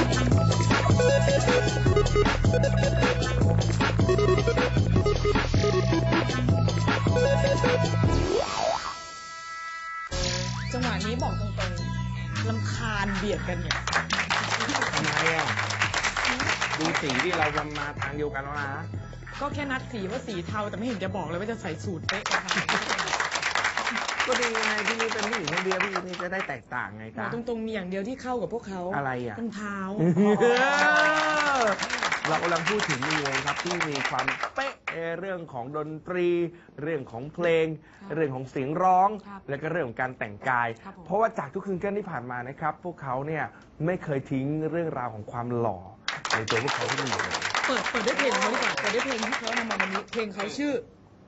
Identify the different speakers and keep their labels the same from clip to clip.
Speaker 1: จังหวะนี้บอกตรงๆรำคาญเบียดกันเนี่ย
Speaker 2: ทำไมอ่ะดูสีที่เราจะมาทางเดียวกันแล้วนะ
Speaker 1: ก็แค่นัดสีว่าสีเทาแต่ไม่เห็นจะบอกเลยว่าจะใส่สูทเป๊ะกัน
Speaker 2: ก็ดีไงที่นี่เป็นผู้หญิงคนเดียวพี่นี่จะได้แตกต่างไงครับ
Speaker 1: ตรงๆมีอย่างเดียวที่เข้ากับพวกเขา
Speaker 2: อะไรอ่ะ
Speaker 1: รองเท้า
Speaker 2: เรากำลังพูดถึงวงครับที่มีความเป๊ะเรื่องของดนตรีเรื่องของเพลงเรื่องของเสียงร้องและก็เรื่องของการแต่งกายเพราะว่าจากทุกคืนเกิลที่ผ่านมานะครับพวกเขาเนี่ยไม่เคยทิ้งเรื่องราวของความหล่อในตัวพวกเขาที่มีเลย
Speaker 1: เปิดด้วยเพลงเขาดีกว่าเปิดด้วยเพลงที่เขานำมาวันนี้เพลงเขาชื่อ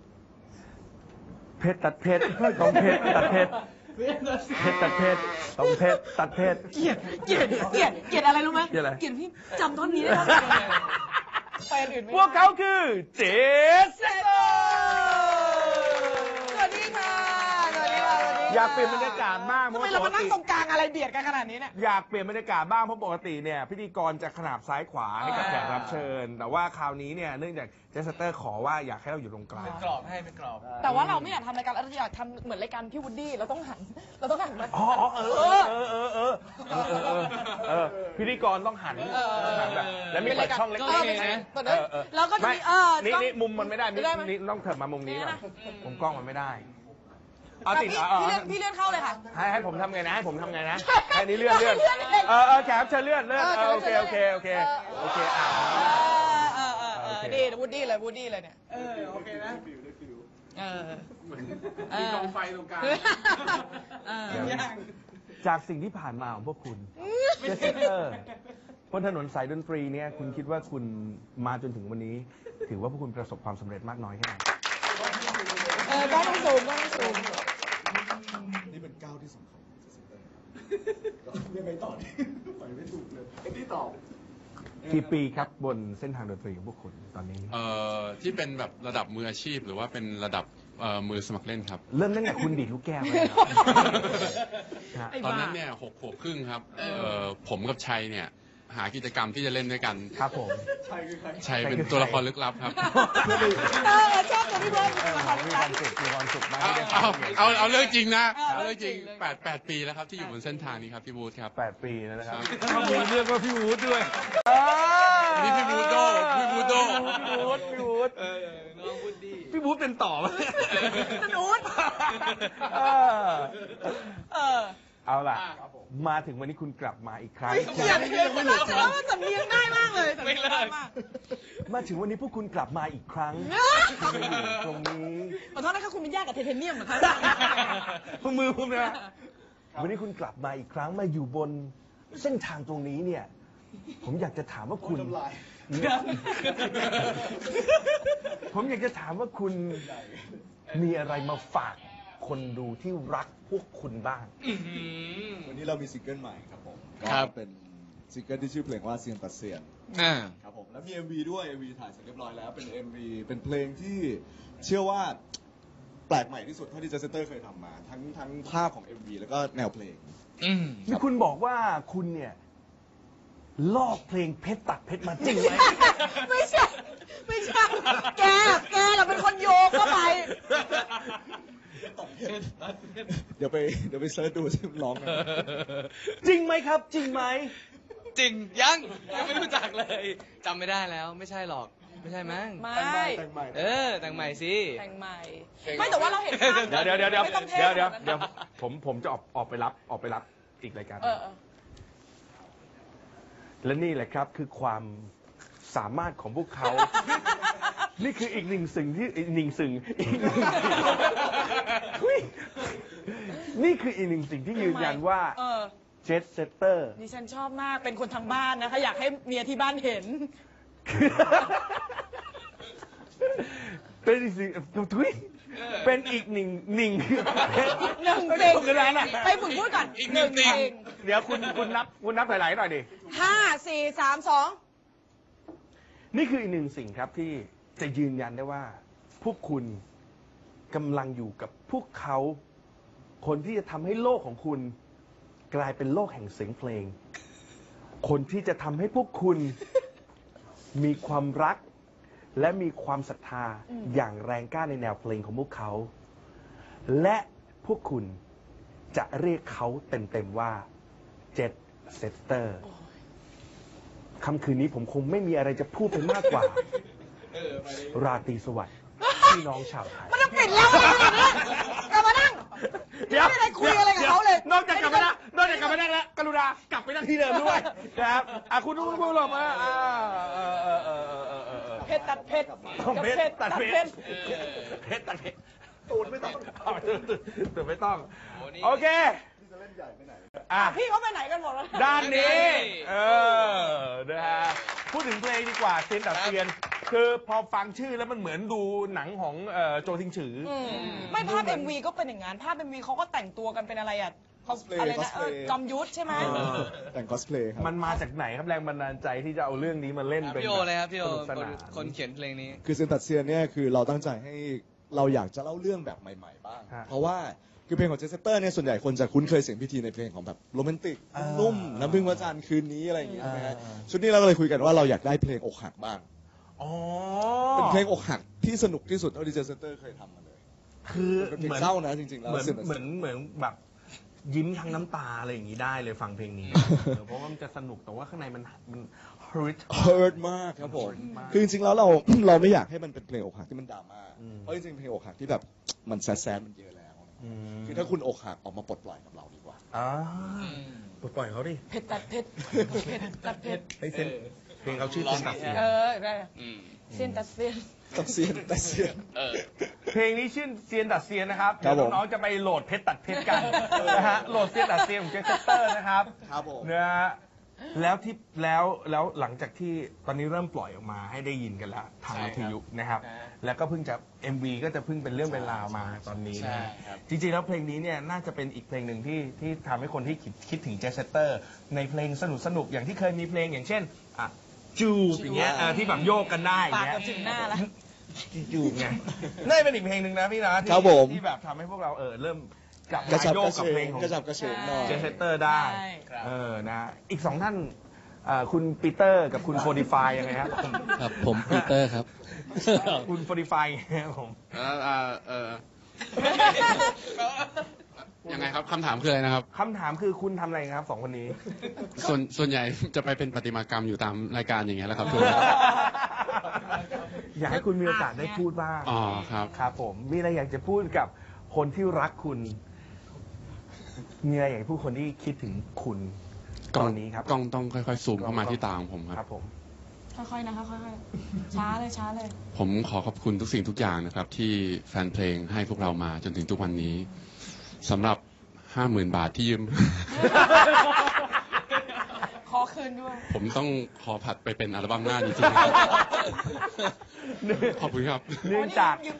Speaker 2: เพชรตัดเพชรต้องเพชรตัดเพชรเพชรตัดเพชรต้องเพชรตัดเพชร
Speaker 1: เกลียดอะไรรู้ไหมเกลียดพี่จำท่อนนี้ได้ไหมไปอื่นไม่
Speaker 2: พวกเขาคือเจสเซโต
Speaker 1: สวัสดีค่ะสวัสดีค่ะ
Speaker 2: อยากเปลี่ยนบรรยากาศบ้าง
Speaker 1: ทำไมเรามานั่งตรงกลางอะไรเบียดกันขนาดนี้เนี่ย
Speaker 2: อยากเปลี่ยนบรรยากาศบ้างเพราะปกติเนี่ยพิธีกรจะขนาบซ้ายขวาให้กับแขกรับเชิญแต่ว่าคราวนี้เนี่ยเนื่องจากเจสเตอร์ขอว่าอยากให้เราอยู่ตรงกลาง
Speaker 3: เป็นกรอบให้เป็นกรอบ
Speaker 1: แต่ว่าเราไม่อยากทำรายการเราอยากทำเหมือนรายการพี่วูดดี้เราต้องหันมา
Speaker 2: พิธีกรต้องหันแบบแล้วมีเปิดช่องเล็กๆนะ
Speaker 1: แล้วก็จะมี
Speaker 2: นี่มุมมันไม่ได้นี่ต้องเถิดมามุมนี้นะมุมกล้องมันไม่ได้เอาติด
Speaker 1: พี่เลื่อนเข้าเลยค่ะ
Speaker 2: ให้ผมทำไงนะให้ผมทำไงนะแค่นี้เลื่อนแขกเชิญเลื่อนโอเคโอเค
Speaker 1: ดีวูดดี้เลยเนี่ย
Speaker 3: โอเคนะ
Speaker 1: มี
Speaker 3: กองไฟตรงกลาง
Speaker 2: จากสิ่งที่ผ่านมาของพวกคุณเจสเตอร์บนถนนสายดนตรีเนี่ยคุณคิดว่าคุณมาจนถึงวันนี้ถือว่าพวกคุณประสบความสำเร็จมากน้อยแค่ไหน
Speaker 1: ก้าวต้องสูง
Speaker 3: นี่เป็นก้าวที่สำคัญของเจสเตอร์ยังไงต่อดีไปไม่ถูกเลยที่ตอบ
Speaker 2: กี่ปีครับบนเส้นทางดนตรีของพวกคุณตอนนี้
Speaker 4: ที่เป็นแบบระดับมืออาชีพหรือว่าเป็นระดับมือสมัครเล่นครับ
Speaker 2: เริ่มตั้งแต่คุณดีดลูกแก้วเลย
Speaker 4: ตอนนั้นเนี่ย6 ขวบครึ่งครับผมกับชัยเนี่ยหากิจกรรมที่จะเล่นด้วยกัน
Speaker 2: ครับผม
Speaker 4: ชัยเป็นตัวละครลึกลับครับ
Speaker 1: ชอบตัวพี่บอล
Speaker 2: มีความสุขมาก
Speaker 4: เอาเรื่องจริงนะเอาเรื่องจริง8 ปีแล้วครับที่อยู่บนเส้นทางนี้ครับพี่บูธครับ
Speaker 2: 8 ปีแล้วนะครับมีเรื่องว่าพี่บูธด้วย
Speaker 4: นี่พี่บูธพี่บูธ
Speaker 2: น้องบูธดีพี่บูธเป็นต่อมั้ย
Speaker 1: นูด
Speaker 2: เอาล่ะมาถึงวันนี้คุณกลับมาอีกครั้ง
Speaker 1: เขียนไม่เลิกสำเนียงง่ายมากเลย
Speaker 4: ไม่เลิก
Speaker 2: มาถึงวันนี้พวกคุณกลับมาอีกครั้งตรงนี้
Speaker 1: ขอโทษนะคะคุณเป็นญาติกับไทเทเนียมเหรอคะ
Speaker 2: มือผมนะวันนี้คุณกลับมาอีกครั้งมาอยู่บนเส้นทางตรงนี้เนี่ยผมอยากจะถามว่าคุณผมอยากจะถามว่าคุณมีอะไรมาฝากคนดูที่รักพวกคุณบ้าง
Speaker 3: วันนี้เรามีซิงเกิลใหม่ครับผมก็เป็นซิงเกิลที่ชื่อเพลงว่าเซียนตัดเซียนครับผมแล้วมี MV ด้วย MV ถ่ายเสร็จเรียบร้อยแล้วเป็น MV เป็นเพลงที่เชื่อว่าแปลกใหม่ที่สุดเท่าที่เจสเตอร์เคยทำมาทั้งภาพของ MV แล้วก็แนวเพลง
Speaker 2: มีคุณบอกว่าคุณเนี่ยลอกเพลงเพชรตัดเพชรมาจริงไหม
Speaker 1: ไม่ใช่แกเราเป็นคนโยกเข้าไป
Speaker 3: เดี๋ยวไปเซิร์ชดูซิร้องกัน
Speaker 2: จริงไหมครับจริงไหม
Speaker 5: จริงยังไม่รู้จักเลยจำไม่ได้แล้วไม่ใช่หรอกไม่ใช่มั้ง
Speaker 1: แต่งใหม่
Speaker 5: แต่งใหม่สิ
Speaker 1: แต่งใหม่ไม่แต่ว่าเราเห็น
Speaker 2: เดี๋ยวผมจะออกไปรับอีกรายการและนี่แหละครับคือความสามารถของพวกเขานี่คืออีกหนึ่งสิ่งที่นี่คืออีกหนึ่งสิ่งที่ยืนยันว่าเจสเซเตอร์
Speaker 1: ดิฉันชอบมากเป็นคนทางบ้านนะคะอยากให้เมียที่บ้านเห็น
Speaker 2: เป็นอีกสิ่งเป็นอีกหนึ่ง
Speaker 1: เพลงไปฝึกพูดก่อน
Speaker 5: อีกหนึ่งเพลง
Speaker 2: เดี๋ยวคุณนับหลายๆหน่อยดิ
Speaker 1: 5 4 3 2
Speaker 2: นี่คืออีกหนึ่งสิ่งครับที่จะยืนยันได้ว่าพวกคุณกำลังอยู่กับพวกเขาคนที่จะทำให้โลกของคุณกลายเป็นโลกแห่งเสียงเพลงคนที่จะทำให้พวกคุณมีความรักและมีความศรัทธาอย่างแรงกล้าในแนวเพลงของพวกเขา และพวกคุณจะเรียกเขาเต็มๆว่าเจ็ตเซสเตอร์ค่ำคืนนี้ผมคงไม่มีอะไรจะพูดไปมากกว่า ราตรีสวัสดิ์พี่น้องชาวไทย
Speaker 1: มันต้องปิดแล้วกลับมานั่ง
Speaker 2: เดี๋ยว
Speaker 1: ไม่ได้คุยอะไรกับเขาเลย
Speaker 2: นอกจากกลับไปนั่งแล้วกรุณากลับไปนั่งที่เดิมด้วยนะครับคุณผู้ชม
Speaker 1: เพชรตัดเพชร
Speaker 2: เพชรตัดเพชรเพชรตัดเพชรตูดไม่ต้องตูดไม่ต้องโอเค
Speaker 1: พี่เขาไปไหนกันหมดแล้ว
Speaker 2: ด้านนี้นะฮะพูดถึงเพลงดีกว่าเซียนตัดเซียนคือพอฟังชื่อแล้วมันเหมือนดูหนังของโจทิงฉือ
Speaker 1: ไม่ภาพ MV ก็เป็นอย่างนั้นภาพ MV เขาก็แต่งตัวกันเป็นอะไรอะอะไรนะจอมยุทธใช่ไหม
Speaker 3: แต่งคอสเพลย์ครับ
Speaker 2: มันมาจากไหนครับแรงบันดาลใจที่จะเอาเรื่องนี้มาเล่นเป็น
Speaker 5: พี่โอเลยครับพี่โอ
Speaker 2: สนุกสนาน
Speaker 5: คนเขียนเพลงนี้
Speaker 3: คือเซียนตัดเซียนเนี่ยคือเราตั้งใจให้เราอยากจะเล่าเรื่องแบบใหม่ๆบ้างเพราะว่าคือเพลงของเจสเตอร์เนี่ยส่วนใหญ่คนจะคุ้นเคยเสียงพิธีในเพลงของแบบโรแมนติกนุ่มน้ำพึ่งพระจันทร์คืนนี้อะไรอย่างเงี้ยนะฮะชุดนี้เราก็เลยคุยกันว่าเราอยากได้เพลงอกหักบ้างเป็นเพลงอกหักที่สนุกที่สุดเท่าที่เจสเตอร์เคยทำมาเลย
Speaker 2: คือ
Speaker 3: เป็นเพลงเศร้านะจริงๆแล้ว
Speaker 2: เหมือนแบบยิ้มทั้งน้ำตาอะไรอย่างนี้ได้เลยฟังเพลงนี้เพราะว่ามันจะสนุกแต่ว่าข้างในมัน
Speaker 3: hurt มากครับผมคือจริงๆแล้วเราไม่อยากให้มันเป็นเพลงอกหักที่มันดราม่าเพราะจริงๆเพลงอกหักที่แบบมันแซดมันเยอะแล้วคือถ้าคุณอกหักออกมาปลดปล่อยกับเราดีกว่า
Speaker 2: ปลดปล่อยเขาดิ
Speaker 1: เพชรตัดเพชรเพชรตัดเพชร
Speaker 2: เพลงเขาชื่อเซียนตัดเซียน
Speaker 1: ได้เซียนตัดเซียน
Speaker 3: ตัดเซียนตัดเซียน
Speaker 2: เพลงนี้ชื่อเซียนตัดเซียนนะครับเดี๋ยวน้องๆจะไปโหลดเพชรตัดเพชรกันนะฮะโหลดเซียนตัดเซียนของเจสเตอร์นะครับ
Speaker 3: ครับผม
Speaker 2: นะฮะแล้วหลังจากที่ตอนนี้เริ่มปล่อยออกมาให้ได้ยินกันแล้วทางวิทยุนะครับแล้วก็เพิ่งจะ MV ก็จะเพิ่งเป็นเรื่องเป็นราวมาตอนนี้นะจริงๆแล้วเพลงนี้เนี่ยน่าจะเป็นอีกเพลงหนึ่งที่ทำให้คนที่คิดถึงเจสเตอร์ในเพลงสนุกอย่างที่เคยมีเพลงอย่างเช่นจูบอย่างเงี้ยที่แบบโยกกันได้อย่างเงี้ย
Speaker 1: ปากกับถึงหน้าแล้ว
Speaker 2: จูบไงนี่เป็นอีกเพลงหนึ่งนะพี่นะที่แบบทำให้พวกเราเริ่มกลับมาโยกกับเพลงของเจสเตอร์ได้นะอีก2ท่านคุณปีเตอร์กับคุณโฟดิฟายยังไงครับ
Speaker 6: ครับผมปีเตอร์ครับ
Speaker 2: คุณโฟดิฟายผม
Speaker 4: ยังไงครับคำถามคืออะไรนะครับ
Speaker 2: คำถามคือคุณทำอะไรครับ2คนนี้
Speaker 4: ส่วนใหญ่จะไปเป็นประติมากรรมอยู่ตามรายการอย่างเงี้ยแหละครับ
Speaker 2: อยากให้คุณมีโอกาสได้พูดบ้าง
Speaker 4: อ๋อครับ
Speaker 2: ครับผมมีอะไรอยากจะพูดกับคนที่รักคุณมีอะไรอยากพูดคนที่คิดถึงคุณตอนนี้ครับ
Speaker 4: ต้องค่อยๆซูมเข้ามาที่ตาของผมครับ
Speaker 2: ผม
Speaker 1: ค่อยๆนะคะค่อยๆช้าเลย
Speaker 4: ผมขอขอบคุณทุกสิ่งทุกอย่างนะครับที่แฟนเพลงให้พวกเรามาจนถึงทุกวันนี้สำหรับ 50,000 บาทที่ยืม
Speaker 1: ขอคืนด้วย
Speaker 4: ผมต้องขอผัดไปเป็นอัลบั้มหน้าจริงๆขอบคุณครับ
Speaker 2: เนื่อง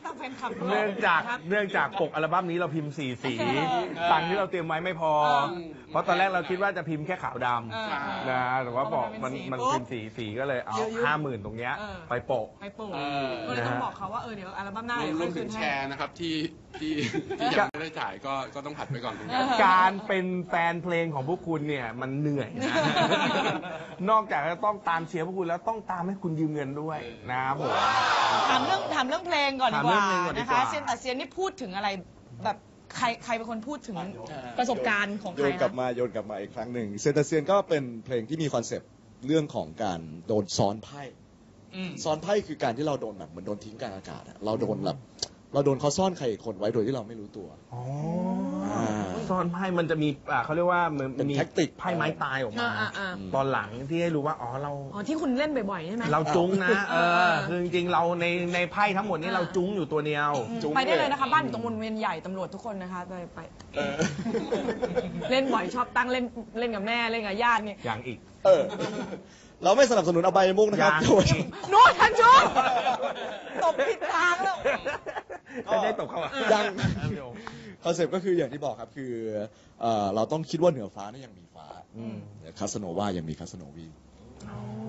Speaker 2: จากปกอัลบั้มนี้เราพิมพ์4 สีตังค์ที่เราเตรียมไว้ไม่พอเพราะตอนแรกเราคิดว่าจะพิมพ์แค่ขาวดำนะแต่ว่าบอกมันพิมพ์4 สีก็เลยเอา 50,000 ตรงเนี้ยไปโปะ
Speaker 1: ก็เลยต้องบอกเขาว่าเดี๋ยวอัลบั้มหน้าเดี๋ยว
Speaker 4: รวมถึงแชร์นะครับที่ยังไม่ได้จ่ายก็ต้องผัดไปก่อน
Speaker 2: การเป็นแฟนเพลงของพวกคุณเนี่ยมันเหนื่อยนะนอกจากจะต้องตามเชียร์พวกคุณแล้วต้องตามให้คุณยืมเงินด้วยนะครับผม
Speaker 1: ถามเรื่องเพลงก่อนดีกว่านะคะเซียนตัดเซียนนี่พูดถึงอะไรแบบใครเป็นคนพูดถึงประสบการณ์ของใคร
Speaker 3: โยนกลับมาอีกครั้งหนึ่งเซียนตัดเซียนก็เป็นเพลงที่มีคอนเซปต์เรื่องของการโดนซ้อนไพ่คือการที่เราโดนแบบเหมือนโดนทิ้งกลางอากาศเราโดนเขาซ่อนใครคนไว้โดยที่เราไม่รู้ตัว
Speaker 2: ซ่อนไพ่มันจะมีเขาเรียกว่า
Speaker 3: มันมีแท็กติก
Speaker 2: ไพ่ไม้ตายออกมาตอนหลังที่ให้รู้ว่าเรา
Speaker 1: ที่คุณเล่นบ่อยๆใช่ไหม
Speaker 2: เราจุ้งนะคือจริงๆเราในไพ่ทั้งหมดนี้เราจุ้งอยู่ตัวเดียว
Speaker 1: ไปได้เลยนะคะบ้านอยู่ตรงบนเวียนใหญ่ตำรวจทุกคนนะคะไปเล่นบ่อยชอบตั้งเล่นกับแม่เล่นกับญาติเนี่ย
Speaker 2: อย่างอีก
Speaker 3: เราไม่สนับสนุนอบายมุกนะครับ
Speaker 1: โน้ตทันชมตบผิดทางแล้ว
Speaker 2: ไม่ได้ตบเขา
Speaker 3: ยังคอนเซปต์ก็คืออย่างที่บอกครับคือเราต้องคิดว่าเหนือฟ้านี่ยังมีฟ้าคาสโนวายังมีคาสโนวี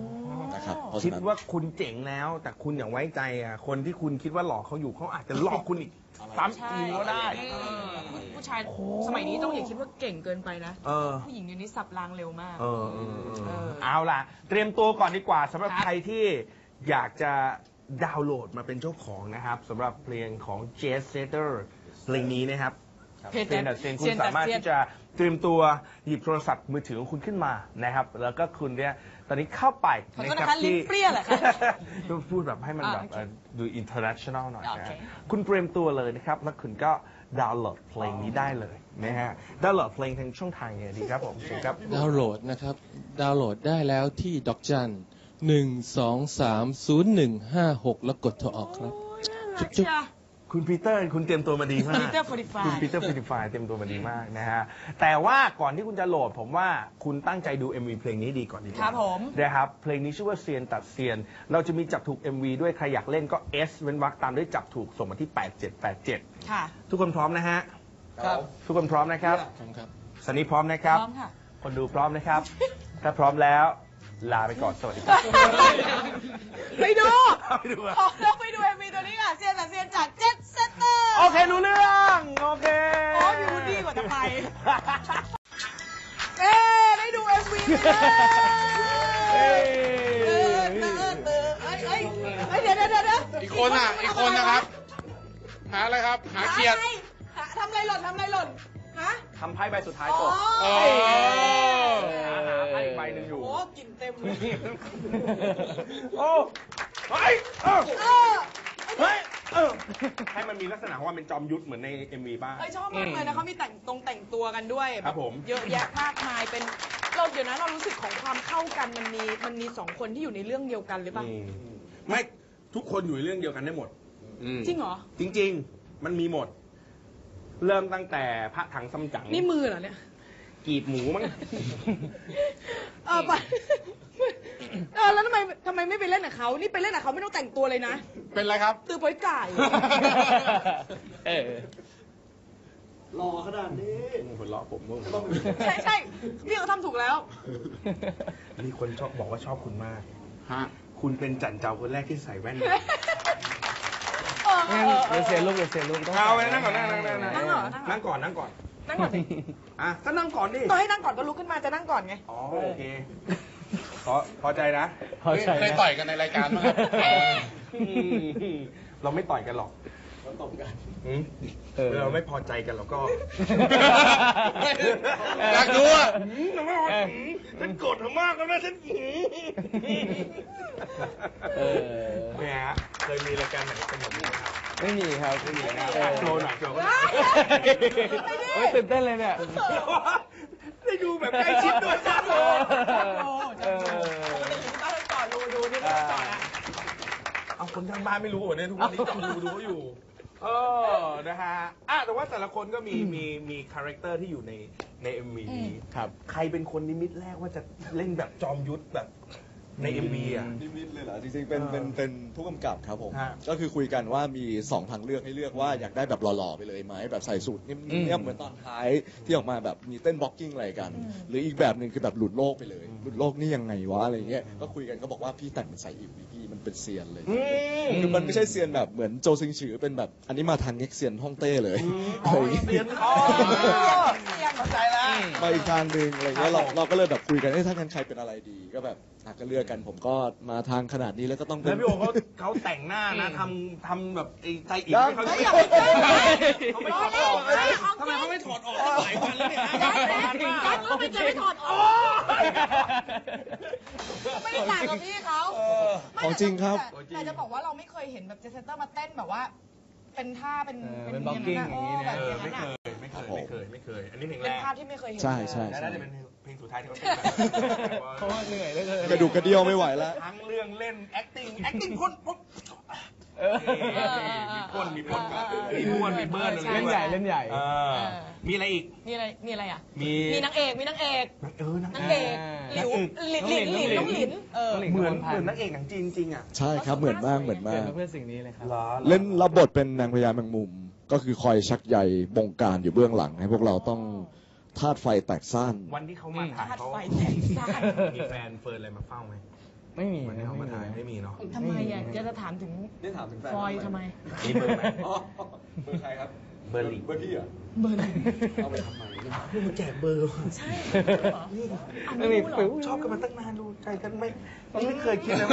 Speaker 3: นะครับเพราะ
Speaker 2: คิ
Speaker 3: ฉะ
Speaker 2: ด
Speaker 3: นั้น
Speaker 2: ว่าคุณเจ๋งแล้ว แต่คุณอย่าไว้ใจอ่ะคนที่คุณคิดว่าหลอกเขาอยู่เขาอาจจะหลอกคุณอีกซ้ำ
Speaker 1: ใช่
Speaker 2: อีกก็ได้
Speaker 1: ผู้ชายสมัยนี้ต้องอย่าคิดว่าเก่งเกินไปนะ
Speaker 2: เออ
Speaker 1: ผู้หญิงเดี๋ยวนี้สับรางเร็วมาก
Speaker 2: เอาล่ะ เตรียมตัวก่อนดีกว่าสำหรับ
Speaker 1: ครับ
Speaker 2: ใครที่อยากจะดาวน์โหลดมาเป็นเจ้าของนะครับสำหรับเพลงของ Jet Setter เพลงนี้นะครับ
Speaker 1: เพจ
Speaker 2: เซียนดัดเซียนคุณสามารถที่จะเตรียมตัวหยิบโทรศัพท์มือถือของคุณขึ้นมานะครับ แล้วก็คุณเนี่ยตอนนี้เข้าไป
Speaker 1: ขอโทษนะคะลิ้นเปรี้ยเหรอคะ
Speaker 2: พูดแบบให้มันแบบ
Speaker 1: โอเค
Speaker 2: ดู international หน่อย
Speaker 1: โอ
Speaker 2: นะ
Speaker 1: เค
Speaker 2: ฮะคุณเตรียมตัวเลยนะครับ แล้วคุณก็ดาวน์โหลดเพลงนี้ได้เลยนะฮะดาวน์โหลดเพลงทางช่องทางไงดีครับผมเชิญครับ
Speaker 6: ดาวน์โหลดนะครับ ดาวน์โหลดได้แล้วที่ดอกจัน1230156แล้วกดโทรออกครับ จุ๊บ
Speaker 2: คุณปีเตอร์คุณเตรียมตัวมาดีมาก
Speaker 1: Peter Fortify
Speaker 2: คุณปีเตอร์ฟ o ติฟายเตรียมตัวมาดีมากนะฮะ แต่ว่าก่อนที่คุณจะโหลดผมว่าคุณตั้งใจดู MV เพลงนี้ดีก่อนดีกว่า
Speaker 1: ครับผม
Speaker 2: นะครับ เพลงนี้ชื่อว่าเซียนตัดเซียน เราจะมีจับถูก MV ด้วยใครอยากเล่นก็ S เว้นวรรคตามด้วยจับถูกส่งมาที่ 8787
Speaker 1: ค่ะ
Speaker 2: ทุกคนพร้อมนะฮะ
Speaker 5: ครับ
Speaker 2: ทุกคนพร้อมนะครับ
Speaker 6: ครับ
Speaker 2: สันนี้พร้อมนะครับ
Speaker 1: พร้อมค่ะ
Speaker 2: คนดูพร้อมนะครับ ถ้าพร้อมแล้วลาไปก่อนสวัสดีครับ
Speaker 1: ไปดู
Speaker 2: ไปดูอะ
Speaker 1: ขอเราไปดูเอ็มวีตัวนี้ค่ะเซียนแต่เซียนจากเจ็ตเซตเตอร์
Speaker 2: โอเครู้เรื่องโอเค
Speaker 1: โอ้ยมีวูดดี้กว่าจะไป เอ๊ได้ดูเอ็มวีไปเลย
Speaker 2: เอ้ย
Speaker 1: เดี๋ยว
Speaker 5: อีกคนอ่ะ อีกคนนะครับ หาอะไรครับ หาเกียรติ
Speaker 1: ทำอะไรหล่นทำอะไรหล่นฮะ
Speaker 2: ทำไพ่ใบสุดท้ายตก
Speaker 5: โอ้
Speaker 2: หาไพ่อีกใบหนึ่งอยู่
Speaker 1: โอ้กินเต็มเลย
Speaker 2: โอ้เฮ้ยเออ
Speaker 1: เออ
Speaker 2: เฮ้ยเออให้มันมีลักษณะว่าเป็นจอมยุทธเหมือนใน MV บ้าง
Speaker 1: เอ้ยชอบมากเลยนะเขามีแต่งตัวกันด้วย
Speaker 2: ครับผม
Speaker 1: เยอะแยะมากมายเป็นเราเดี๋ยวนะเรารู้สึกของความเข้ากันมันมีสองคนที่อยู่ในเรื่องเดียวกันหรือเปล่า
Speaker 2: ไม่ทุกคนอยู่ในเรื่องเดียวกันได้หมด
Speaker 1: จริงเหรอ
Speaker 2: จริง ๆ มันมีหมด เริ่มตั้งแต่พระถังซัมจั๋ง
Speaker 1: นี่มือเหรอเนี่ย
Speaker 2: กีบหมูมั้ง
Speaker 1: ไปแล้วทำไมไม่ไปเล่นกับเขานี่ไปเล่นกับเขาไม่ต้องแต่งตัวเลยนะ
Speaker 5: เป็นไรครับ
Speaker 1: ตือปอยก่าย
Speaker 3: รอขนาดนี้
Speaker 2: หัวเราะผมมึง
Speaker 1: ใช่พี่เขาทำถูกแล้ว
Speaker 2: มีคนชอบบอกว่าชอบคุณมาก
Speaker 5: ฮะ
Speaker 2: คุณเป็นจันเจ้าคนแรกที่ใส่แว่น
Speaker 6: เดี๋ยวเสียลูกเดี๋ยวเสียลูกต้อง
Speaker 2: เอาไปนั่งก่อนนั่ง
Speaker 1: นั่งเหรอนั่งเหรอ
Speaker 2: นั่งก่อนนั่งก่อน
Speaker 1: นั่งก่อนสิ
Speaker 2: อ่ะก็นั่งก่อนดิ
Speaker 1: ต้องให้นั่งก่อนก็ลุกขึ้นมาจะนั่งก่อนไง
Speaker 2: อ๋อโอเคพอใจนะ
Speaker 5: เคยต่อยกันในรายการมั้ยครับ
Speaker 2: เราไม่ต่อยกันหรอกเราตบกันเราไม่พอใจกันเราก็
Speaker 5: อยากดูอ่ะ
Speaker 2: ฉันโกรธเธอมากแล้วนะฉันแหมเคยมีรายการไหนเป็นแบบนี้ไหมครับ
Speaker 6: ไม่มีครับ
Speaker 2: ไม่มีนะโชว์หน่อยโชว์
Speaker 6: โอ้ยตื่นเต้นเลยเนี่ย
Speaker 2: ได้ดูแบบใกล้ชิดตัวจังเลย
Speaker 1: ต้องก่อนดูนี่ต้องก่อนนะ
Speaker 2: เอาคนทางบ้านไม่รู้เหรอเนี่ยทุกวันนี้ต้องดูเขาอยู่นะฮะแต่ว่าแต่ละคนก็มีคาแรคเตอร์ที่อยู่ใน MV นี้
Speaker 6: ครับ
Speaker 2: ใครเป็นคนนิมิตแรกว่าจะเล่นแบบจอมยุทธแบบใน MV อ่ะ
Speaker 3: นิมิตเลยเหรอจริงๆเป็นผู้กำกับครับผม
Speaker 2: ฮะ
Speaker 3: ก็คือคุยกันว่ามี2ทางเลือกให้เลือกว่าอยากได้แบบหล่อๆไปเลยไหมแบบใส่สูทเงียบๆเหมือนตอนท้ายที่ออกมาแบบมีเต้นบล็อกกิ้งอะไรกัน หรืออีกแบบหนึ่งคือแบบหลุดโลกไปเลยหลุดโลกนี่ยังไงวะอะไรเงี้ยก็คุยกันก็บอกว่าพี่แต่งเป็นสายอิ๋วดิพี่มันเป็นเซียนเลยคือมันไม่ใช่เซียนแบบเหมือนโจซิงฉือเป็นแบบอันนี้มาทางเง็กเซียนฮ่องเต้เลยอะไรอย่างเงี้ย
Speaker 2: เรียนเข้าใจแล้ว
Speaker 3: มาอีกทางหนึ่งอะไรเงี้ยเราก็เลยแบบคุยกันถ้างั้นใครเป็นอะไรดีก็แบบก็เลือกกันผมก็มาทางขนาดนี้แล้วก็ต้องเป็
Speaker 2: แล้
Speaker 3: น
Speaker 2: วพี่โอเขาแต่งหน้านะทำแบบไอ้ไตอิ๋วเขา
Speaker 1: ไม่
Speaker 2: ไม่
Speaker 1: อยาก
Speaker 2: ถ
Speaker 1: ไป
Speaker 2: อด
Speaker 1: เจอ
Speaker 2: ออกนะทำไมเขาไม่ถอดออกหลายวันแล้วเนี่ย
Speaker 1: ยัดเข้าไปเจอไม่ถอดออกไม่ได้ต่างกับพี่เขา
Speaker 3: ของจริงครับ
Speaker 1: แต่จะบอกว่าเราไม่เคยเห็นแบบเจสเตอร์มาเต้นแบบว่า เป็นท่าเป็น
Speaker 6: เป็น blocking อย่างนี้เนี่ย
Speaker 1: แบบอย่างนั้นอะ
Speaker 2: ไม่เคยอันนี้เพลงแร
Speaker 1: เป็น
Speaker 2: ก
Speaker 1: ภาพที่ไม่เคยเห็น
Speaker 3: ใช่
Speaker 2: น่าจะเป็นเพลงสุดท้ายที่เขาเต้น
Speaker 6: เพราะว่าเหนื่อยเหลย
Speaker 3: กระดูกกระเดี่ยวไม่ไหวแล้ว
Speaker 2: ทั้งเรื่องเล่น acting พ่นมีพ่นมีบ้วนมีเบิ้ล
Speaker 6: เล่นใหญ่เล่นใหญ่
Speaker 2: มีอะไรอีก
Speaker 1: มีอะไรอ่ะ
Speaker 2: มี
Speaker 1: มีนางเอกนางเอก
Speaker 2: นาง
Speaker 1: นาง
Speaker 2: เอ
Speaker 1: เอก กหลิวน้องหลิน
Speaker 2: เหมือนนางเอกหนังจีนจริงอ่ะ
Speaker 3: ใช่ครับเหมือนมาก
Speaker 6: เกิดมาเพื่อสิ่งนี้เลยครับ
Speaker 3: เล่นรับบทเป็นนางพญาแมงมุม ก็คือคอยชักใยบงการอยู่เบื้องหลัง ให้พวกเราต้องธาตุไฟแตกซ่าน
Speaker 2: วันที่เขามาถ่ายเขา
Speaker 1: ธาตุไฟแตกซ่าน
Speaker 2: มีแฟนเฟิร์นอะไรมาเฝ้าไหม
Speaker 7: ไม่มี
Speaker 2: วันนี้เขามาถ่ายไม่มีเนาะ
Speaker 1: ทำไมอ่ะจะถามถึง
Speaker 3: นี่ถามถึงแฟน
Speaker 1: ฟอยทำไม
Speaker 2: นี่เบอร์ไหม
Speaker 3: อ๋อเบอร์ใครครับ
Speaker 2: เบอร์ลีก
Speaker 3: เบอร์พี่เหรอ
Speaker 1: เบอร์ไหน
Speaker 3: เอาไปทำไม
Speaker 2: มึงแจกเบอร์
Speaker 1: ใช่เหรอเอาไม่รู้เหรอ
Speaker 2: ชอบกันมาตั้งนานดูใจกันไม่เคยคิดเลยว่า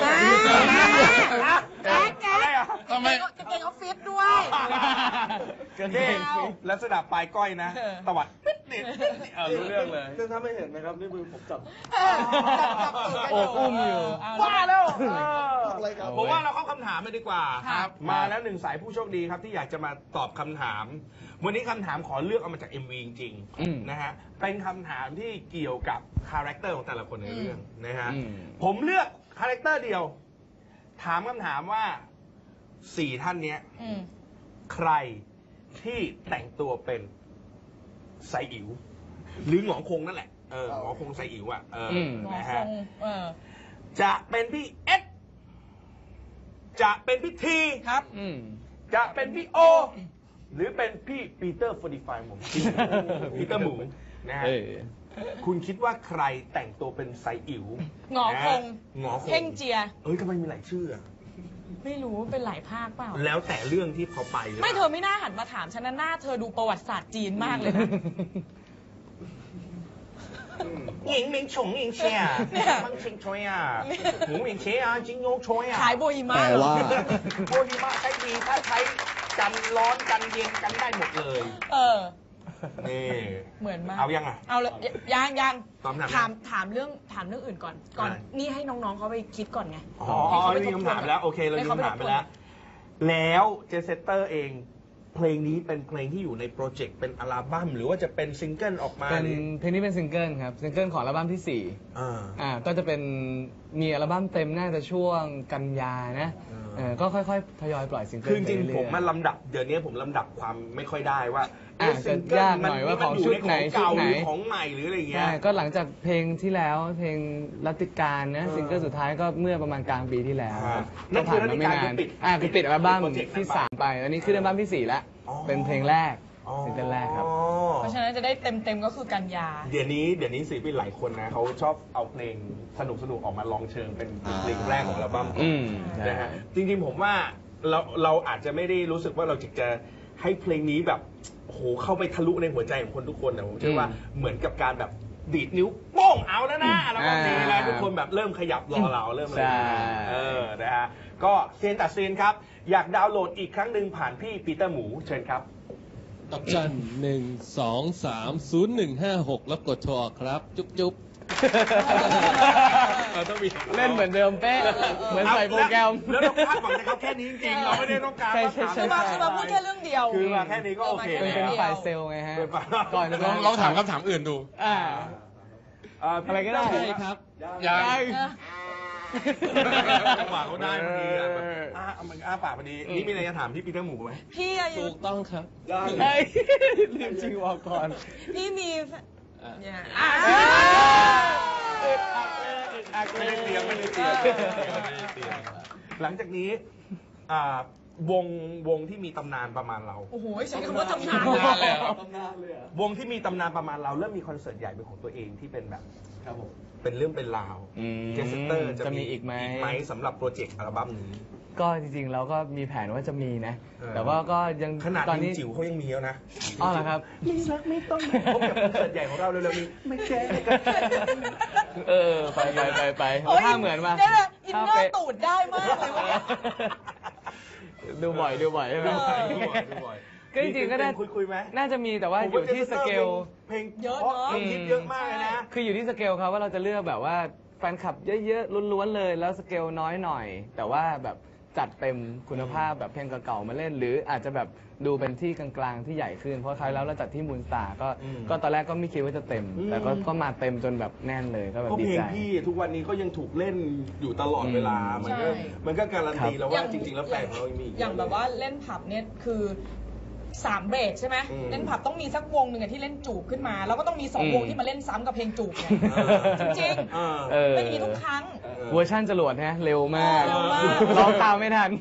Speaker 1: แจ๊ก
Speaker 2: ทำไม
Speaker 1: กางเกงออฟฟิศด้วย
Speaker 2: นี่ลักษณะปลายก้อยนะ
Speaker 1: เออ
Speaker 2: ตวัดปิ๊ดนี่รู้เรื่องเลย
Speaker 3: ซึ่งถ้าไม่เห็นนะครับนี่มือผมจับ
Speaker 7: โอบอุ้มอยู่
Speaker 2: ว่าแล้ว
Speaker 3: อะไรครับ
Speaker 2: ผมว่าเราเข้าคำถามเลยดีกว่า
Speaker 1: ครับ
Speaker 2: มาแล้วหนึ่งสายผู้โชคดีครับที่อยากจะมาตอบคำถาม วันนี้คำถามขอเลือกเอามาจาก MV จริง
Speaker 7: อืม
Speaker 2: ๆนะฮะเป็นคำถามที่เกี่ยวกับคาแรคเตอร์ของแต่ละคนในเรื่องนะฮะ
Speaker 7: อืม
Speaker 2: ผมเลือกคาแรคเตอร์เดียว ถามคำถามว่า4ท่านเนี้ย
Speaker 1: อืม
Speaker 2: ใครที่แต่งตัวเป็นไซอิ๋วหรือหงอคงนั่นแหละหงอคงไซอิ๋วอ่ะ
Speaker 7: ม
Speaker 1: หมอ
Speaker 2: นะ
Speaker 1: ค
Speaker 2: ฮะ
Speaker 1: ง
Speaker 2: จะเป็นพี่เอ็ดจะเป็นพี่ที
Speaker 1: ครับ
Speaker 2: จะเป็นพี่โอ หรือเป็นพี่ปีเตอร์45ผมปีเตอร์หมูนะฮะ
Speaker 7: เออ
Speaker 2: คุณคิดว่าใครแต่งตัวเป็นไซอิ๋ว
Speaker 1: หงอคง
Speaker 2: หงอคง
Speaker 1: เท่งเจีย
Speaker 2: ทำไมมีหลายชื่ออะ
Speaker 1: ไม่รู้เป็นหลายภาคเปล่า
Speaker 2: แล้วแต่เรื่องที่เขาไปหรือ
Speaker 1: ไม่
Speaker 2: ป
Speaker 1: เธ
Speaker 2: ล่า
Speaker 1: อไม่น่าหันมาถามฉันนะหน้าเธอดูประวัติศาสตร์จีนมากเลยนะ
Speaker 2: หญิงหมิงฉงหญิงเชีย
Speaker 1: เนี่ย
Speaker 2: มังชิงชวยอ่ะหมูหมิงเชียจิงโยชวยอ่ะ
Speaker 1: ขายโบยมา
Speaker 3: แปลว่า
Speaker 2: โบฮิมะใช้ดีถ้าใช้กันร้อนกันเย็นกันได้หมดเลย นี่
Speaker 1: เหมือนมาก
Speaker 2: เอายังอ่ะ
Speaker 1: เอาเลยยัง
Speaker 2: ตอบคำถาม
Speaker 1: ถามเรื่องอื่นก่อน
Speaker 2: อะไร
Speaker 1: นี่ให้น้องๆเขาไปคิดก่อนไง
Speaker 2: อ๋อมีคำถามแล้วโอเคเรามีคำถามไปแล้ว แล้วเจสเตอร์เองเพลงนี้เป็นเพลงที่อยู่ในโปรเจกต์เป็นอัลบั้มหรือว่าจะเป็นซิงเกิลออกมา
Speaker 7: เป็น
Speaker 2: หรือ
Speaker 7: เพลงนี้เป็นซิงเกิลครับซิงเกิลของอัลบั้มที่
Speaker 2: อ่า
Speaker 7: 4ก็จะเป็นมีอัลบั้มเต็มน่าจะช่วงกันยานะก็ค่อยๆทยอยปล่อยซิงเกิล
Speaker 2: คือจริง
Speaker 7: ไป
Speaker 2: ๆ
Speaker 7: เอยๆ
Speaker 2: ผมมันลำดับเดี๋ยวนี้ผมลำดับความไม่ค่อยได้ว่า
Speaker 7: จะยากหน่อยว่าของชุดไหน
Speaker 2: เก่า
Speaker 7: ชุดไหน
Speaker 2: หรือของใหม่หรืออะไรอย่างเงี้
Speaker 7: ใช่
Speaker 2: ย
Speaker 7: ก็หลังจากเพลงที่แล้วเพลงรัตติการนะซิงเกิลสุดท้ายก็เมื่อประมาณกลางปีที่แล้ว
Speaker 2: อ่า
Speaker 7: ก็ผ่านมาไม่นาน
Speaker 2: นั่นคือรัตติการ
Speaker 7: คือปิดอัลบั้ม
Speaker 2: โปรเจกต์นั้น
Speaker 7: ที่3ไปอันนี้ขึ้นอัลบั้มที่4แล้ว
Speaker 2: อ๋อ
Speaker 7: เป็นเพลงแรกซิงเกิลแรกครับ
Speaker 2: อ๋อ
Speaker 1: เพราะฉะนั้นจะได้เต็มก็คือกันยา
Speaker 2: เดี๋ยวนี้ศิลปินหลายคนนะเขาชอบเอาเพลงสนุกออกมาลองเชิงเป็นเพลงแรกของอัลบั้ม
Speaker 7: อืม
Speaker 2: นะฮะจริงๆผมว่าเราอาจจะไม่ได้รู้สึกว่าเราจะให้เพลงนี้แบบโอ้โหเข้าไปทะลุในหัวใจของคนทุกคนนะผมเชื่อว่าเหมือนกับการแบบดีดนิ้วโป้งเอาแล้วนะแล้วก็นี้แล้วทุกคนแบบเริ่มขยับรอเราเริ่มอะไรนะฮะก็เซียนตัดเซียนครับอยากดาวน์โหลดอีกครั้งหนึ่งผ่านพี่ปีเตอร์หมูเชิญครับ
Speaker 6: ดอกจัน1230156แล้วกดโทรออกครับ จุ๊บ
Speaker 2: ต้องมี
Speaker 7: เล่นเหมือนเดิมเป๊ะเหมือนใส่โปรแกรม
Speaker 2: แล้วเราคาดหวังจากเขาแค่นี้จริงๆเราไม่ได้ต้องการ
Speaker 7: ใช่
Speaker 2: ว่า
Speaker 7: ใช่
Speaker 2: ถาม
Speaker 7: ใช่
Speaker 1: คือมาพูดแค่เรื่องเดียว
Speaker 2: คือมาแค่นี้ก็โอเค
Speaker 7: เป็น
Speaker 2: แล้ว
Speaker 7: ฝ่ายเซลล์ไงฮะ
Speaker 2: เป็นฝ่าย
Speaker 7: ก่อนจะ
Speaker 4: ลองถามคำถามอื่นดู
Speaker 7: อะไรก็ได้
Speaker 6: ๆใช่ครับ
Speaker 4: ยัง
Speaker 2: จังหวะเขาได้พอดีอะแบบมันอ้าปากพอดีนี่มีอะไรจะถามพี่ปีเตอร์หมูไหม
Speaker 1: พี่อะ
Speaker 6: ถูกต้องครับ
Speaker 7: เฮ้ยลืมจริงบอกก่อน
Speaker 1: พี่มี
Speaker 6: อ่ะ
Speaker 1: เนี่ย
Speaker 2: ไม่ได้เตรียมไม่ได้เตรียมหลังจากนี้วงที่มีตำนานประมาณเรา
Speaker 1: โอ้โหใช้คำว่าตำนาน
Speaker 2: ตำนานเลยเหรอ
Speaker 3: ตำนานเลยเหรอ
Speaker 2: วงที่มีตำนานประมาณเราเริ่มมีคอนเสิร์ตใหญ่เป็นของตัวเองที่เป็นแบบ
Speaker 3: ครับผม
Speaker 2: เป็นเรื่องเป็นราว
Speaker 7: อืม
Speaker 2: เจสเตอร์จะ
Speaker 7: จะมี
Speaker 2: มี
Speaker 7: อีกไหม
Speaker 2: สำหรับโปรเจกต์อัลบั้มนี้
Speaker 7: ก็จริงๆเราก็มีแผนว่าจะมีนะ
Speaker 2: เออ
Speaker 7: แต่ว่าก็ยัง
Speaker 2: ขนาด
Speaker 7: ตอน
Speaker 2: นิ
Speaker 7: นี้
Speaker 2: วจิ๋วเขายังมีแล้วนะ
Speaker 7: อ๋อเหรอครับ
Speaker 2: ไม่ต้องพบกับคอนเสิร์ตใหญ่ของเราเร็วๆนี้ไม่แก้กัน
Speaker 7: ไป
Speaker 1: โอ้ย
Speaker 7: ถ้าเหมือนมา
Speaker 1: เนี่ยนะอิน
Speaker 7: ถ้า
Speaker 1: เนอ
Speaker 7: ป๊ะ
Speaker 1: ร์ตูดได้มากเลยวันเนี้ย
Speaker 7: ดูบ่อยใช่ไหม ก็จริงๆก็ได้
Speaker 2: คุยไหม
Speaker 7: น่าจะมีแต่ว่าอยู่ที่สเกล
Speaker 2: เพลง
Speaker 1: เยอะเนอะ
Speaker 2: เพลงฮิตเยอะมากเลยนะ
Speaker 7: คืออยู่ที่สเกลครับว่าเราจะเลือกแบบว่าแฟนคลับเยอะๆล้วนๆเลยแล้วสเกลน้อยหน่อย แต่ว่าแบบจัดเต็มคุณภาพแบบเพลงเก่าๆมาเล่น หรืออาจจะแบบดูเป็นที่กลางๆที่ใหญ่ขึ้นเพราะคราวแล้วเราจัดที่มูนสตาร์ก็ตอนแรกก็ไม่คิดว่าจะเต็ม แต่ก็มาเต็มจนแบบแน่นเลยก็แบบ
Speaker 2: ก็
Speaker 7: ดี
Speaker 2: เพลง
Speaker 7: ใจ
Speaker 2: พี่ทุกวันนี้ก็ยังถูกเล่นอยู่ตลอดเวลา มันก็การันตีแล้วว่าจริงๆแล้วแฟนของเรายังมีก
Speaker 1: อย่างแบบว่าเล่นผับเนี่ยคือ3 เบรกใช่ไหม
Speaker 2: อืม
Speaker 1: เล่นผับต้องมีสักวงหนึ่งอะที่เล่นจูบขึ้นมา แล้วก็ต้องมี2 วงที่มาเล่นซ้ำกับเพลงจูบเนี่ยจริง
Speaker 2: เออ
Speaker 1: ๆเป็นอย่างนี้ทุกครั้ง
Speaker 7: เวอร์ชั่นจรวดฮะเร็วมาก
Speaker 1: เร็วมาก
Speaker 7: ร้องตามไม่ทัน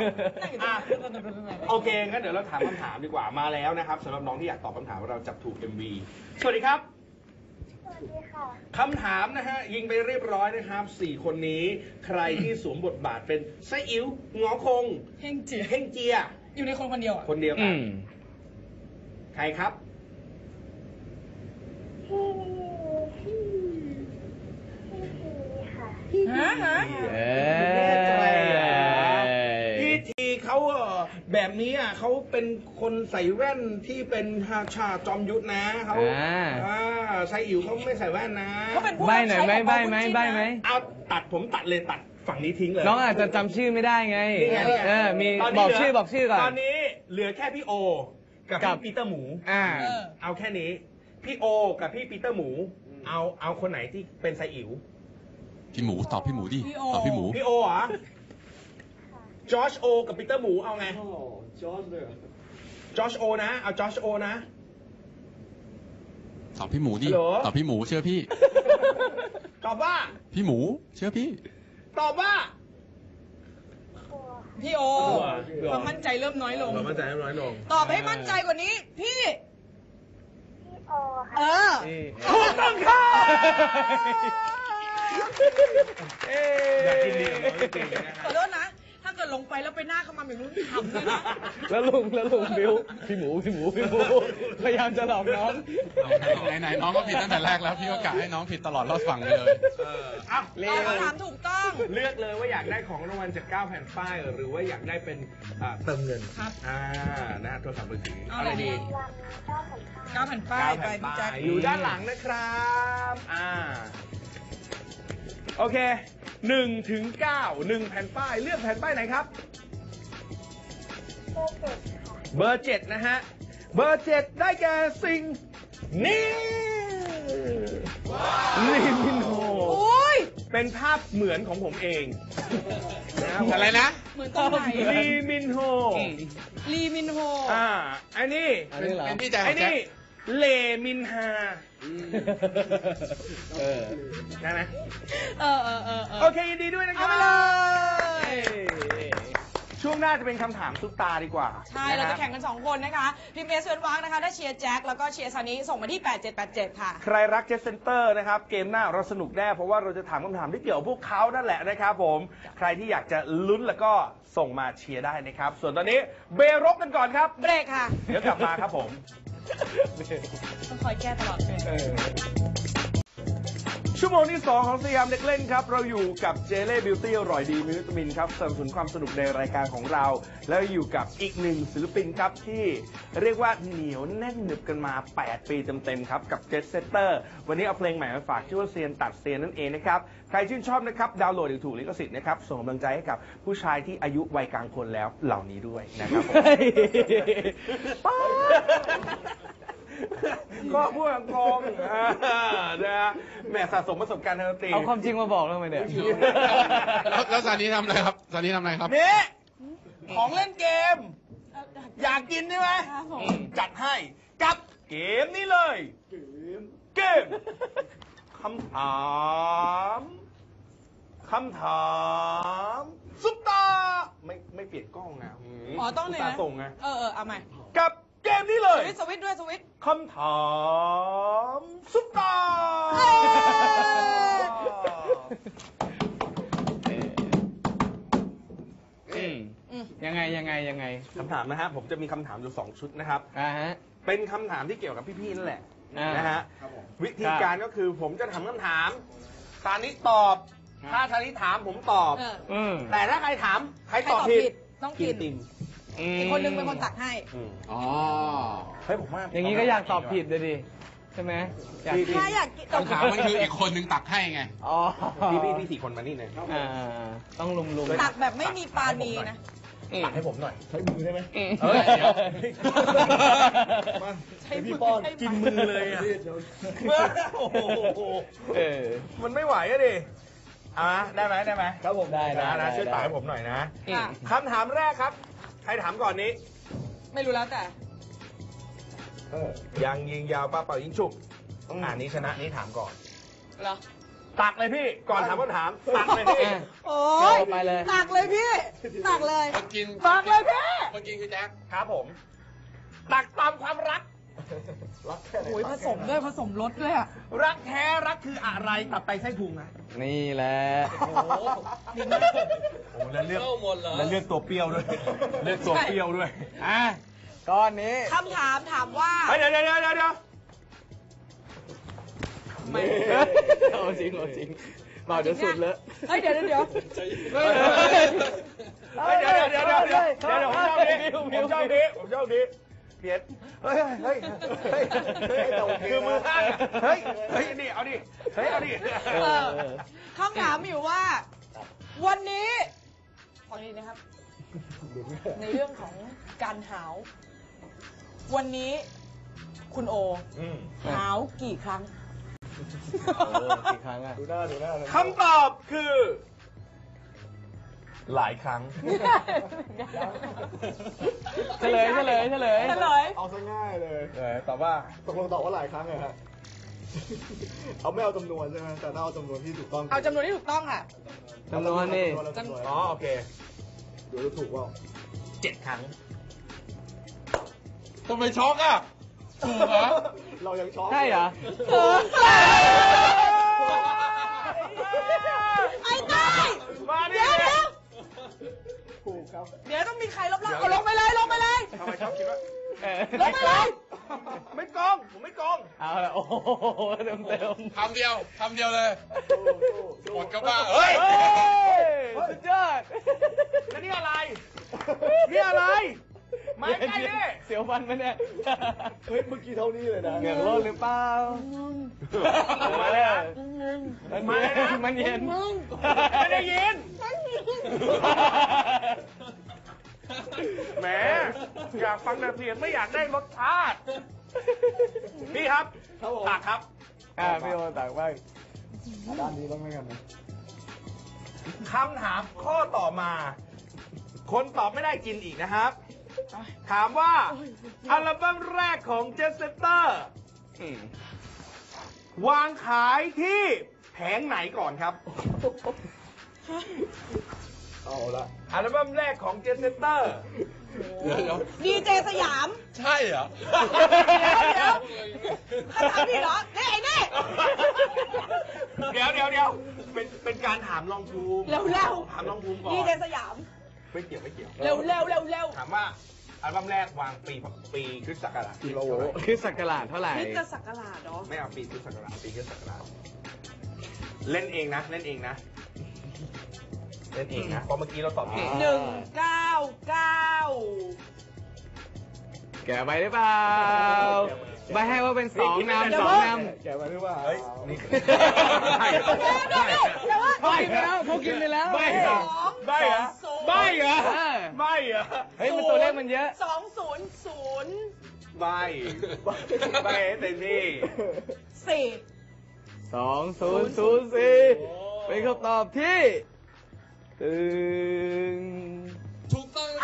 Speaker 2: โอเคงั้นเดี๋ยวเราถามคำถามดีกว่ามาแล้วนะครับสำหรับน้องที่อยากตอบคำถามเราจับถูก MV สวัสดีครับคำถามนะฮะยิงไปเรียบร้อยนะครับ4คนนี้ใครที่สวมบทบาทเป็นไส้อิ๋วงอคง
Speaker 1: เฮงเจีย
Speaker 2: เฮงเจีย
Speaker 1: อยู่ในคนคนเดียวอ่ะ
Speaker 2: คนเดียวกันใครครับ
Speaker 1: ฮะ
Speaker 2: แน่ใจเหรอพี่ทีเขาแบบนี้เขาเป็นคนใส่แว่นที่เป็นราชาจอมยุทธนะเขาไส้อิ๋วเขาไม่ใส่แว่นนะ
Speaker 1: เขาเป็นผู้
Speaker 7: ใบ
Speaker 1: รับ
Speaker 7: หน่อ
Speaker 1: ใช้
Speaker 7: ยไหม
Speaker 1: ของ
Speaker 7: ใบ
Speaker 1: เปา
Speaker 7: ไหม
Speaker 1: บุญจิ้น
Speaker 7: ใบไหม
Speaker 1: นะ
Speaker 2: เอาผมตัดเลยตัดฝั่งนี้ทิ้งเลย
Speaker 7: น้องอาจจะจำชื่อไม่ได้ไง
Speaker 2: นี่ไง
Speaker 7: มี
Speaker 2: ตนนี้
Speaker 7: บอกชื่อบอกชื่อก่อน
Speaker 2: ตอนนี้เหลือแค่พี่โอ กับ
Speaker 7: กับ
Speaker 2: พี่ปีเตอร์หมู เอาแค่นี้ พี่โอ กับพี่ปีเตอร์หมู เอาคนไหนที่เป็นไซอิ๋ว
Speaker 4: พี่หมูตอบพี่หมูดิ
Speaker 1: พี่โอ
Speaker 4: ตอบพี่หมู
Speaker 2: พี่โอเหรอจอร์จโอ กับปีเตอร์หมูเอาไงจอร์จโอนะ เอาจอร์จโอนะ
Speaker 4: ตอบพี่หมูดิ
Speaker 2: ฮัลโหล
Speaker 4: ตอบพี่หมูเชื่อพี่
Speaker 2: ตอบว่า
Speaker 4: พี่หมูเชื่อพี่
Speaker 2: ตอบว่า
Speaker 1: พี่โอความมั่นใจเริ่มน้อยลง
Speaker 2: เรามั่นใจให้น้อยลง
Speaker 1: ตอบให้มั่นใจกว่านี้ พี่เออ
Speaker 2: ถูกต้องค่ะอยากกินดีกับน้องจริงๆนะ
Speaker 1: ขอโทษนะ ถ้าเกิดลงไปแล้วไปหน้าเข้ามาแบบนู้นขำเลยนะ
Speaker 7: แล้วลุงบิวพี่หมูพยายามจะหลอกน้อง
Speaker 4: ไหนๆน้องก็ผิดตั้งแต่แรกแล้วพี่ก็กะให้น้องผิดตลอดรอดฝั่งไปเลย
Speaker 2: อ้าว
Speaker 1: ตอบคำถามถูกต้อง
Speaker 2: เลือกเลยว่าอยากได้ของรางวัลจาก9แผ่นป้ายหรือว่าอยากได้เป็นเติมเงิน
Speaker 1: ครับ
Speaker 2: นะฮะโทรศัพท์มือถือ
Speaker 1: เอาอะไรดี9,000 ป้ายไปพี่แจ็ค
Speaker 2: อยู่ด้านหลังนะครับโอเค1 ถึง 9 1 แผ่นป้ายเลือกแผ่นป้ายไหนครับเบอร์ 7 นะฮะเบอร์ 7 ได้แก่สิ่งนี้ลีมินโฮ
Speaker 1: โอ้ย
Speaker 2: เป็นภาพเหมือนของผมเองนะครับ
Speaker 4: อะไรนะ
Speaker 1: เหมือนตรงไหน
Speaker 2: ลีมินโฮ
Speaker 1: ลีมินโฮ
Speaker 2: อันนี้
Speaker 7: อันนี้เหรอ
Speaker 4: เป็นพี่ใจข
Speaker 2: ไอ้
Speaker 4: องแจ็ค
Speaker 2: นี่เลมินฮา ได้ไหม
Speaker 1: เออ
Speaker 2: โอเคยินดีด้วยนะครั
Speaker 1: เอา
Speaker 2: บ
Speaker 1: ไปเลย
Speaker 2: ช่วงหน้าจะเป็นคำถามซุปตาดีกว่า
Speaker 1: ใช่ เราจะแข่งกัน 2 คนนะคะ พิมพ์เอสเวนวังนะคะ ถ้าเชียร์แจ็ค แล้วก็เชียร์ซานิส่งมาที่ 8787 ค่ะ
Speaker 2: ใครรักเจสเซนเตอร์นะครับ เกมหน้าเราสนุกแน่ เพราะว่าเราจะถามคำถามที่เกี่ยวกับพวกเขานั่นแหละนะครับผม ใครที่อยากจะลุ้นแล้วก็ส่งมาเชียร์ได้นะครับ ส่วนตอนนี้เบรกกันก่อนครับ
Speaker 1: เบรกค่ะ
Speaker 2: เดี๋ยวกลับมาครับผม
Speaker 1: ต้องคอยแก้ตลอดเลย
Speaker 2: ชั่วโมงที่ 2 ของสยามเด็กเล่นครับ เราอยู่กับเจเล่บิวตี้อร่อยดีมีวิตามินครับสนับสนุนความสนุกในรายการของเรา แล้วอยู่กับอีกหนึ่งศิลปินครับที่เรียกว่าเหนียวแน่นหนึบกันมา 8 ปีเต็มๆครับ กับเจสเซตเตอร์วันนี้เอาเพลงใหม่มาฝากชื่อว่าเซียนตัดเซียนนั่นเองนะครับ ใครชื่นชอบนะครับ ดาวน์โหลดอย่างถูกลิขสิทธิ์นะครับ ส่งกำลังใจให้กับผู้ชายที่อายุวัยกลางคนแล้วเหล่านี้ด้วยนะครับผม ก็พูดกองนะฮะแหมสะสมประสบการณ์ทางดนตรี
Speaker 7: เอาความจริงมาบอกแล้วทำไมเนี่ย
Speaker 4: แล้วซานีทำอะไรครับซานีทำอะไรครับ
Speaker 2: นี่ของเล่นเกม อยากกินใช่ไหม
Speaker 1: ครับผม
Speaker 2: จัดให้กับเกมนี้เลย เกมคำถามซุปตาไม่เปลี่ยนกล้องนะ
Speaker 1: อ๋อ ต้องเลย
Speaker 2: ตา
Speaker 1: นะ
Speaker 2: ส่งไง
Speaker 1: เอาใหม่
Speaker 2: กับเกมนี้เลย
Speaker 1: สวิตช์ด้วยสวิตช์
Speaker 2: คำถามซุปตา
Speaker 7: ยังไง
Speaker 2: คำถามนะฮะผมจะมีคำถามอยู่2ชุดนะครับ
Speaker 7: ฮะ
Speaker 2: เป็นคำถามที่เกี่ยวกับพี่ๆนั่นแหละ นะฮะ
Speaker 3: ครับผม
Speaker 2: วิธีการก็คือผมจะถามคำถามซานิตอบ ถ้าซานิถามผมตอบ แต่ถ้าใครถามใครตอบผิด
Speaker 1: ต้องกิน
Speaker 2: ติม
Speaker 1: อีกคนนึงเป็นคนตักให้
Speaker 4: อ๋อ
Speaker 2: เฮ้ยผมว่า
Speaker 7: อย่างนี้ก็อยากตอบผิดเลยดิ ใช่ไหมอยากผิด
Speaker 1: ถ้าอยากกิน
Speaker 4: คำถามมันคืออีกคนนึงตักให้ไง
Speaker 7: อ๋อ
Speaker 2: พี่สี่คนมานี่หน่อย
Speaker 7: ต้องลุม
Speaker 1: ตักแบบไม่มีปาณีนะ
Speaker 2: ตักให้ผมหน่อย
Speaker 3: ใช้มือได้ไหม
Speaker 2: เฮ้ยเดี๋ยว
Speaker 3: มา
Speaker 1: ใช้มือ
Speaker 3: พี่ป้อน
Speaker 1: ให้
Speaker 2: กินมือเลยอ่ะ โอ้โห
Speaker 7: เออ
Speaker 2: มันไม่ไหวอะดิได้ไหม
Speaker 3: ครับผม
Speaker 7: ได้
Speaker 2: นะช่วยตักให้ผมหน่อยนะ
Speaker 1: ค่ะ
Speaker 2: คำถามแรกครับ ใครถามก่อนนี้
Speaker 1: ไม่รู้แล้วแต่
Speaker 2: ยังยิงยาวป้าเป่ายิงฉุกนี้ชนะนี้ถามก่อน
Speaker 1: เหรอ
Speaker 2: ตักเลยพี่ ก่อนถามคำถาม ตักเลยพี่
Speaker 1: โอ้ย
Speaker 7: ไปเลย
Speaker 1: ตักเลยพี่ ตักเลย
Speaker 4: คนกิน
Speaker 1: ตักเลยพี่
Speaker 4: คนกินคือแจ็ค
Speaker 2: ครับผม ตักตามความรัก
Speaker 1: โอ้ยผสมด้วยผสมรสด้วยอ่ะ
Speaker 2: รักแท้รักคืออะไรตับไตไส้พุงนะ
Speaker 7: นี่แหละ
Speaker 2: โอ้แล้วเลือกตัวเปรี้ยวด้วยเลือกตัวเปรี้ยวด้วย
Speaker 7: อ่ะก้อนนี้
Speaker 1: คำถามถามว่า
Speaker 2: เฮ้ยเดี๋ยว
Speaker 7: เอาจริงเอาจริงบอกเดี๋ยวสุดเลย
Speaker 1: เฮ้ยเดี๋ยว
Speaker 2: เดี๋ยวผมชอบดีเปลี่ยนเฮ้ยคือมือข้างเฮ้ยนี่เอาดิเอาดิ
Speaker 1: คำถามมีอยู่ว่า วันนี้ฟังดีนะครับ ในเรื่องของการหาว วันนี้คุณโอหาวกี่ครั้ง
Speaker 7: กี่ครั้งอะ
Speaker 3: ดูหน้าเลย
Speaker 2: คำตอบคือ หลายครั้ง
Speaker 7: เฉลย
Speaker 1: เฉลย
Speaker 3: เอาซะง่ายเลย
Speaker 2: ตอบว่า
Speaker 3: ตกลงตอบว่าหลายครั้งเลยฮะ เอาไม่เอาจำนวนใช่ไหมแต่ถ้าเอาจำนวนที่ถูกต้อง
Speaker 1: เอาจำนวนที่ถูกต้องค่ะ
Speaker 7: จำนวนนี่
Speaker 2: อ๋อโอเค
Speaker 3: เดี๋ยวจะถูกว่า
Speaker 2: 7 ครั้ง
Speaker 4: ทำไมช็อกอ่ะถูกเหรอ
Speaker 3: เรายังช็อก
Speaker 7: ใช่เหรอ
Speaker 1: ไอ้ใต้
Speaker 2: มาดิ
Speaker 1: เดี๋ยว
Speaker 3: ถูกครับ
Speaker 1: เดี๋ยวต้องมีใครรับเอาลงไปเลย
Speaker 2: ทำไมชอบคิดว่า
Speaker 1: ลงไปเลย
Speaker 2: ไม่โกงผมไม่โกง
Speaker 7: เอาละโอ้โหเต็ม
Speaker 4: คำเดียวเลย
Speaker 3: สู้
Speaker 4: หมดก็บ้า เฮ้ย
Speaker 7: สุดยอด
Speaker 2: แล้วนี่อะไร นี่อะไร ไม่ใกล้ดิ
Speaker 7: เสียวฟันไหมเนี่ย
Speaker 3: เฮ้ยเมื่อกี้เท่านี้เลยนะ
Speaker 7: เหงื่อโลดหรือเปล่า
Speaker 2: มาเลย
Speaker 7: มันเย็น
Speaker 2: ไม่ได้ยิน แหมอยากฟังแต่เสียงไม่อยากได้รสชาติ พี่ครับ
Speaker 3: ครับผม
Speaker 2: ตักครับ
Speaker 7: พี่โอตักบ้าง
Speaker 3: ด้านนี้ต้องไม่กันนะ
Speaker 2: คำถามข้อต่อมา คนตอบไม่ได้กินอีกนะครับ ถามว่า อัลบั้มแรกของเจสเตอร์วางขายที่แผงไหนก่อนครับ
Speaker 3: เอาละ
Speaker 2: อัลบั้มแรกของเจสเตอร์
Speaker 1: ดีเจสยาม
Speaker 4: ใช่เหรอ
Speaker 1: เดี๋ยวคำถามพี่เหรอนี่ไอ้นี่
Speaker 2: เดี๋ยวเป็นการถามลองภูมิ
Speaker 1: เร็ว
Speaker 2: ถามลองภูมิก่อน
Speaker 1: ดีเจสยาม
Speaker 2: ไม่เกี่ยว
Speaker 1: เร็ว
Speaker 2: ถามว่าอัลบั้มแรกวางปีคริสต์ศักราช
Speaker 3: ทีละโห
Speaker 7: คือสักการะเท่าไหร่
Speaker 1: คริสตศักราชเนาะ
Speaker 2: ไม่เอาปีคริสต์ศักราชปีคริสต์ศักราชเล่นเองนะ เพราะเมื่อกี้เราตอบผิด
Speaker 1: 199
Speaker 7: แกไปหรือเปล่าไม่ให้ว่าเป็น2 นำ 2 นำ
Speaker 3: แกมาหรือเปล่า
Speaker 2: เฮ้ยนี่
Speaker 1: แต่ว่า
Speaker 7: เขากินไปแล้วเขากินไปแล้ว
Speaker 2: ไม่เหรอไม่เหรอไม่เหรอ
Speaker 7: เออ
Speaker 2: ไม่เหรอ
Speaker 7: เฮ้ยมันตัวเลขมันเยอะ
Speaker 1: 200
Speaker 2: ไม่ไม่เต็มที่
Speaker 1: 4
Speaker 7: 2004เป็นคำตอบที่ตึง
Speaker 4: ถูกต้อง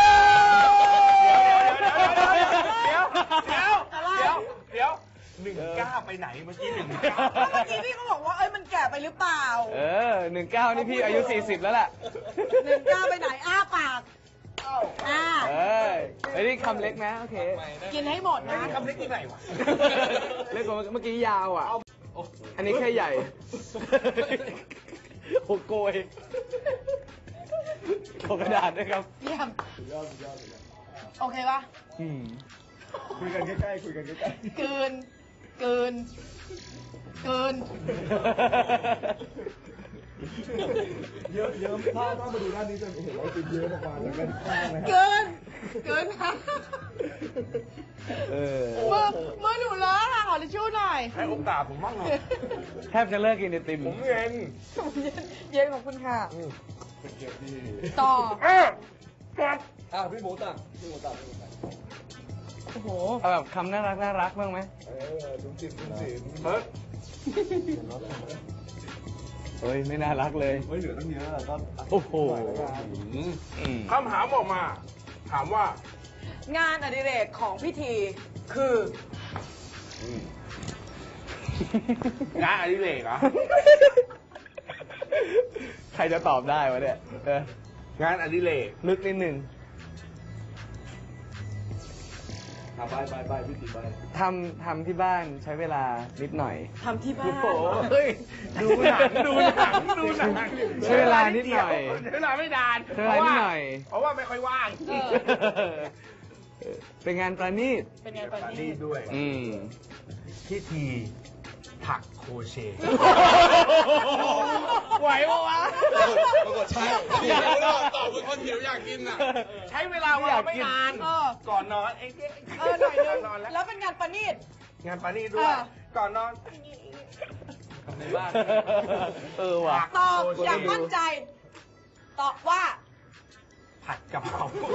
Speaker 2: เดี๋ยว19ไปไหนเมื่อกี้19
Speaker 1: เมื่อกี้พี่เขาบอกว่ามันแก่ไปหรือเปล่า
Speaker 7: 19นี่พี่อายุ 40 แล้วล่ะ
Speaker 1: 19ไปไหนอ้าปากอ้า
Speaker 7: ไอ้นี่คำเล็กนะ โอเค
Speaker 1: กินให้หมดนะ
Speaker 2: คำเล็กที่ไหนวะ
Speaker 7: เล็กกว่าเมื่อกี้ยาวอ่ะ อันนี้แค่ใหญ่ โอ้โกยของกระดาษด้วยครับ
Speaker 1: เยี่ยม
Speaker 3: ยอด
Speaker 1: โอเคปะ
Speaker 3: คุยกันใกล้ๆ
Speaker 1: เกิน
Speaker 3: เยอะถ้ามาดูด้านนี้จะเห็นว่าเป็นเยอะประมาณนั้นเป็นข้างนะฮะ
Speaker 1: เกินค่ะมือหนูเลอะค่ะขอทิชชู่หน่อย
Speaker 2: ให้โอกาสผมบ้างหน่อย
Speaker 7: แทบจะเลิกกินไอติม
Speaker 2: ผมเย็น
Speaker 1: เย็นของคุณค่ะ
Speaker 3: เป็นเกียรติที่
Speaker 1: ต่อ
Speaker 3: พี่หมูตัก
Speaker 1: โอ้โห
Speaker 7: เอาแบบคำน่ารักบ้างไหม
Speaker 3: ดุมจิม
Speaker 2: เฮ้ย
Speaker 7: เฮ้ย ไม่น่ารักเลย
Speaker 3: ไม่เหลือตั้งเยอะก็
Speaker 7: โอ้โห
Speaker 2: คำถามออกมา ถามว่า
Speaker 1: งานอดิเรกของพิธีคือ
Speaker 2: งานอดิเรกเหรอ
Speaker 7: ใครจะตอบได้วะเนี่ย
Speaker 2: งานอดิเรก
Speaker 7: ลึกนิดนึงทำที่บ้านใช้เวลานิดหน่อย
Speaker 1: ทำที่บ้าน
Speaker 2: เฮ้ยดูหนัง
Speaker 7: ใช้เวลานิดหน่อย
Speaker 2: ใช้เวลาไม่นาน
Speaker 7: ใช้เวลานิดหน่อย
Speaker 2: เพราะว่าไม่ค่อยว่าง
Speaker 7: เป็นงานประณีต
Speaker 1: เป็นไงปา
Speaker 2: นี่
Speaker 1: นี่
Speaker 2: ด้วย
Speaker 7: อืม
Speaker 2: พิธีถักโครเชต์ไหวปะวะ
Speaker 3: ปรากฏใช่
Speaker 4: ตอบเป็นคนหิวอยากกินอ่ะ
Speaker 2: ใช้เวลาว่างไม่นาน
Speaker 1: เออ
Speaker 2: ก่อนนอนห
Speaker 1: หน่อยนึง
Speaker 2: นอนแล้ว
Speaker 1: แล้วเป็นงานประณีต
Speaker 2: งานปานี่ด้วย ก่อนนอน
Speaker 7: ในบ้าน ว่ะ
Speaker 1: ตอบอย่างมั่นใจ ตอบว่า
Speaker 2: ผัดกะเพรา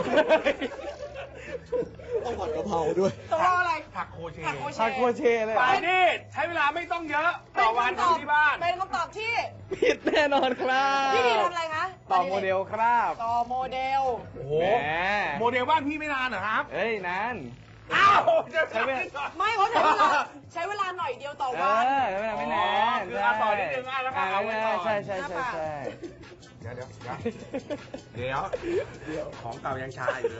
Speaker 3: ต้องผัดกะเพราด้วย
Speaker 1: ตกลงอะไร
Speaker 2: ผักโคเช
Speaker 1: ผัก
Speaker 2: ต์
Speaker 1: โคเช
Speaker 7: พาโคเชเลย
Speaker 2: ปานี่ใช้เวลาไม่ต้องเยอะต่อวันทำที่บ้าน
Speaker 1: เป็นคำตอบที่
Speaker 7: ผิดแน่นอนครับ
Speaker 1: พี่ดีทำอะไรคะ
Speaker 7: ต่อโมเดลครับ
Speaker 1: ต่อโมเดล
Speaker 2: โอ้โห
Speaker 7: แหม
Speaker 2: โมเดลบ้านพี่ไม่นานเหรอครับ
Speaker 7: เอ้ยนาน
Speaker 2: อ้าวจะ
Speaker 7: ใช้เวลา
Speaker 1: ไม่เขาใช้เวลาหน่อยเดียวต่อวัน
Speaker 7: ไม่นาน
Speaker 2: คือเอาต่อนิดนึงแล้วก็เอาไว้ก่อน
Speaker 7: ใช่
Speaker 2: เดี๋ยวของเก่ายังชาอยู่เลย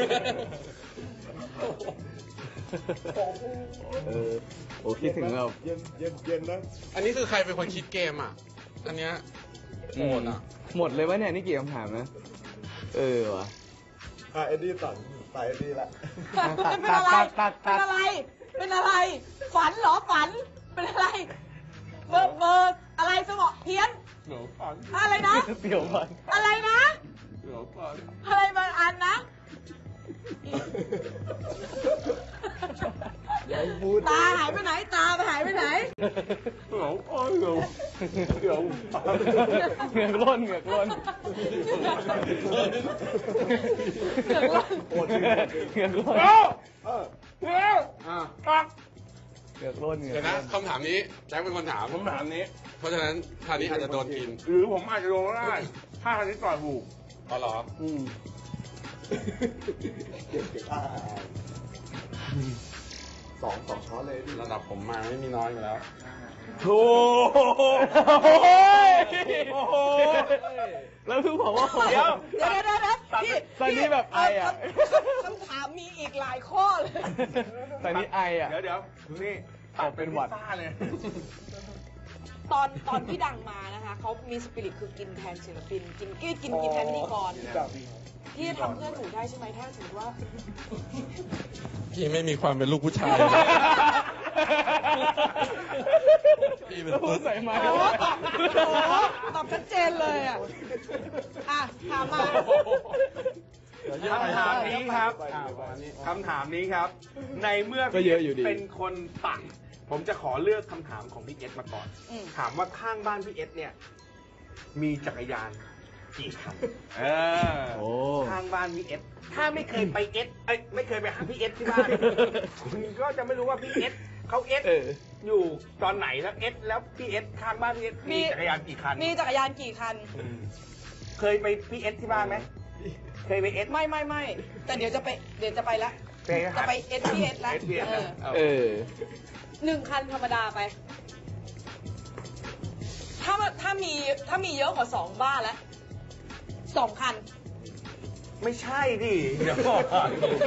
Speaker 7: โอ้คิดถึงแบบ
Speaker 3: เย็นนะ
Speaker 4: อันนี้คือใครเป็นคนคิดเกมอ่ะ อันเนี้ยโหดอ่ะ
Speaker 7: หมดเลยวะเนี่ยนี่กี่คำถามนะ ว่ะ
Speaker 3: เอ็ดดี้ตัดสายเอ็ดดี้ละ
Speaker 1: เป็นอะไร เป็นอะไร เป็นอะไร ฝันเหรอ ฝัน เป็นอะไร เบอร์อะไรสมองเพี้ยน อะไรนะ
Speaker 7: เดี๋ยวก่อน
Speaker 1: อะไรนะ อะไรบางอันนะ ตาหายไปไหน ตาไปหายไปไหน
Speaker 7: เหงือกล้นเหงือกล้น เหงือกล้น เหงือกล้น
Speaker 4: เดี๋ยวนะคำถามนี้แจ็คเป็นคนถาม
Speaker 2: ผมถามนี้
Speaker 4: เพราะฉะนั้นคราวนี้อาจจะโดนกิน
Speaker 2: หรือผมอาจจะโดนก็ได้ ถ้าคันนี้ต่อยถูก
Speaker 4: อ๋อเหรอ
Speaker 3: สองช้อนเลยดิ
Speaker 4: ระดับผมมาไม่มีน้อยอยู่แล้ว
Speaker 2: ถูก
Speaker 7: แล้วเพิ่งบอกว่า
Speaker 2: เดี๋ยว
Speaker 1: พี่
Speaker 7: ตอนนี้แบบไออ่ะ
Speaker 1: คำถามมีอีกหลายข้อเลย
Speaker 7: ตอนนี้ไออ่ะ
Speaker 2: เดี๋ยวดูนี่
Speaker 7: ตัดเป็นหวัด
Speaker 2: พิซซ่าเลย
Speaker 1: ตอนที่ดังมานะคะ เขามีสปิริตคือกินแทนศิลปิน กินแทนพิธีกรพี่จะทำเพื่อนหนูได้ใช่ไหมถ้าสมมติว่า
Speaker 4: พี่ไม่มีความเป็นลูกผู้ชาย พี่เป็น
Speaker 7: พูดใส่ไม้
Speaker 1: โอ้ตอบชัดเจนเลยอ่ะ ถามมา
Speaker 2: คำถามนี้ครับคำถามนี้ครับ ในเมื่อ
Speaker 7: ก็เยอะอยู่ดี
Speaker 2: เป็นคนตักผมจะขอเลือกคำถามของพี่เอสมาก่อน
Speaker 1: อืม
Speaker 2: ถามว่าข้างบ้านพี่เอสเนี่ย มีจักรยานกี่คันข้างบ้านพี่เอสถ้าไม่เคยไปเอสไม่เคยไปหาพี่เอสที่บ้าน คุณก็จะไม่รู้ว่าพี่เอสเขาเอสอยู่ตอนไหนแล้วเอสแล้วพี่เอสข้างบ้านพี่เอสมีจักรยานกี่คัน
Speaker 1: มีจักรยานกี่คัน
Speaker 2: เคยไปพี่เอสที่บ้านไหมเคยไปเอส
Speaker 1: ไม่แต่เดี๋ยวจะไปละ จะไปเอสพีเอสละ
Speaker 2: SPS นะ
Speaker 1: 1 คันธรรมดาไป ถ้ามีเยอะกว่า2 บ้านแล้ว2 คัน
Speaker 2: ไม่ใช่ดิเดี๋ยวก่อน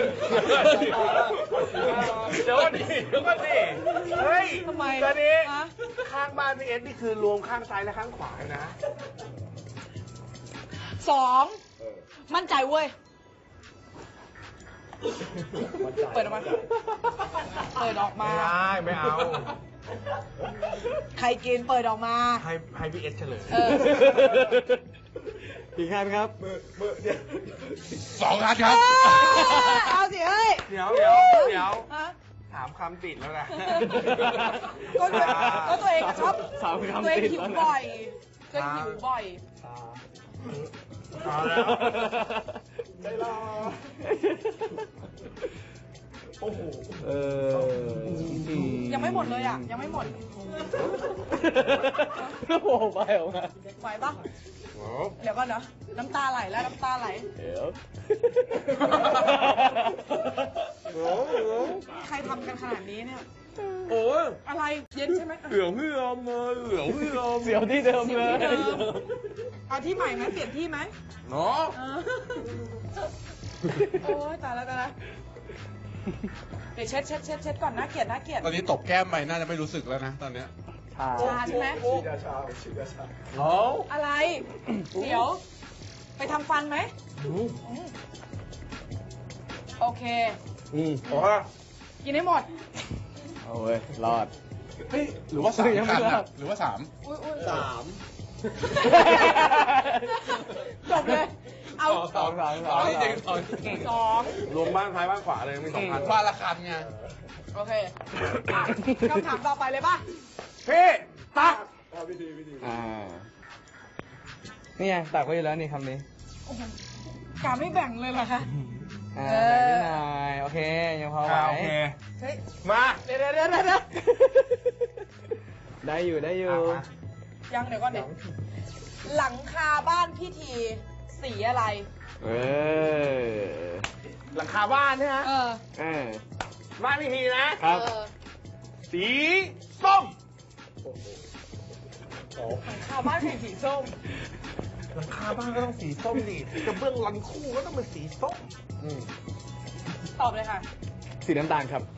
Speaker 2: เดี๋ยวก่อนดิเฮ้ย
Speaker 1: ทำไม
Speaker 2: ตอนนี้
Speaker 1: ฮะ
Speaker 2: ข้างบ้านพี่เอสนี่คือรวมข้างซ้ายและข้างขวานะ
Speaker 1: 2 มั่นใจเว้ย เปิดออกมา เปิดออกมา
Speaker 2: ไม่เอา
Speaker 1: ใครกินเปิดออกมา
Speaker 2: ให้พี่เอสเฉลย
Speaker 7: กี่คันครับ
Speaker 4: 2 คันครับ
Speaker 1: เอาสิเฮ้ย
Speaker 2: เดี๋ยว
Speaker 1: ฮะ
Speaker 2: ถามคำติดแล้วนะ
Speaker 1: ก็ตัวเองชอบ
Speaker 7: สามคำ
Speaker 1: ตัวเอง
Speaker 7: ติด
Speaker 1: หิว
Speaker 7: แล้วนะ
Speaker 1: บ่อยตัวเองหิวบ่อย
Speaker 2: เอาแล้ว
Speaker 3: ใจรอโอ้โห
Speaker 1: ยังไม่หมดเลยอ่ะ ยังไม่หมด
Speaker 7: โอ้โหไปออกมา
Speaker 1: ไหวปะเดี๋ยวก่อนเนาะน้ำตาไหลแล้วน้ำตาไหล
Speaker 7: เดี๋ยว
Speaker 1: ใครทำกันขนาดนี้เนี่ย
Speaker 2: โอ้ย
Speaker 1: อะไรเย็นใช่ไหม
Speaker 2: เหลืองพี่อมเลยเหลืองพี่อม
Speaker 7: เสียวที่เดิมเลย
Speaker 1: เอาที่ใหม่ไหมเปลี่ยนที่ไหม
Speaker 2: เนาะ
Speaker 1: โอ้ยตายแล้วเดี๋ยวเช็ดก่อนน่าเกลียด
Speaker 4: ตอนนี้ตบแก้มไปน่าจะไม่รู้สึกแล้วนะตอนเนี้ย
Speaker 7: ชา
Speaker 1: ชาใช่ไหม
Speaker 3: ฉีดยาชาฉีดยาชา
Speaker 1: อะไร เดี๋ยว ไปทำฟันไหมโอเค กินให้หมด
Speaker 7: เอาเว้ย รอด
Speaker 4: เฮ้ยหรือว่าสาม
Speaker 7: ยังไม่เลิก
Speaker 4: หรือว่าสาม
Speaker 1: อุ้ย
Speaker 3: 3
Speaker 1: จบเลย เอา
Speaker 7: สอง
Speaker 4: จริงๆ
Speaker 1: สอง
Speaker 2: รวมบ้านซ้ายบ้านขวาเลยมี2,000
Speaker 4: ว่าละคันไง
Speaker 1: โอเคคำถามต่อไปเลยป่ะ
Speaker 2: พี่ตัก
Speaker 3: วิธี
Speaker 7: นี่ไงตักไว้อยู่แล้วนี่คำนี้
Speaker 1: โอ้โหกาไม่แบ่งเลยเหรอคะ
Speaker 7: อ่า
Speaker 1: เออ
Speaker 7: นิดหน่อยโอเค ยังพอไหว
Speaker 2: โอเค
Speaker 1: เฮ้ย
Speaker 2: มา
Speaker 1: เดี๋ยว
Speaker 7: ได้อยู่
Speaker 1: ยังเดี๋ยวก่อนเดี๋ยวหลังคาบ้านพี่ทีสีอะไร
Speaker 7: เออ
Speaker 2: หลังคาบ้านใช่ไหม
Speaker 1: เออ
Speaker 7: เออ
Speaker 2: บ้านพี่ทีนะ
Speaker 7: ครับ
Speaker 1: เออ
Speaker 2: สีส้ม
Speaker 1: หลังคาบ้านสีส้ม
Speaker 2: หลังคาบ้านก็ต้องสีส้มดิกระเบื้องหลังคู่ก็ต้องเป็นสีส้ม
Speaker 1: ตอบเลยค่ะ
Speaker 7: สีน้ำตาลครับ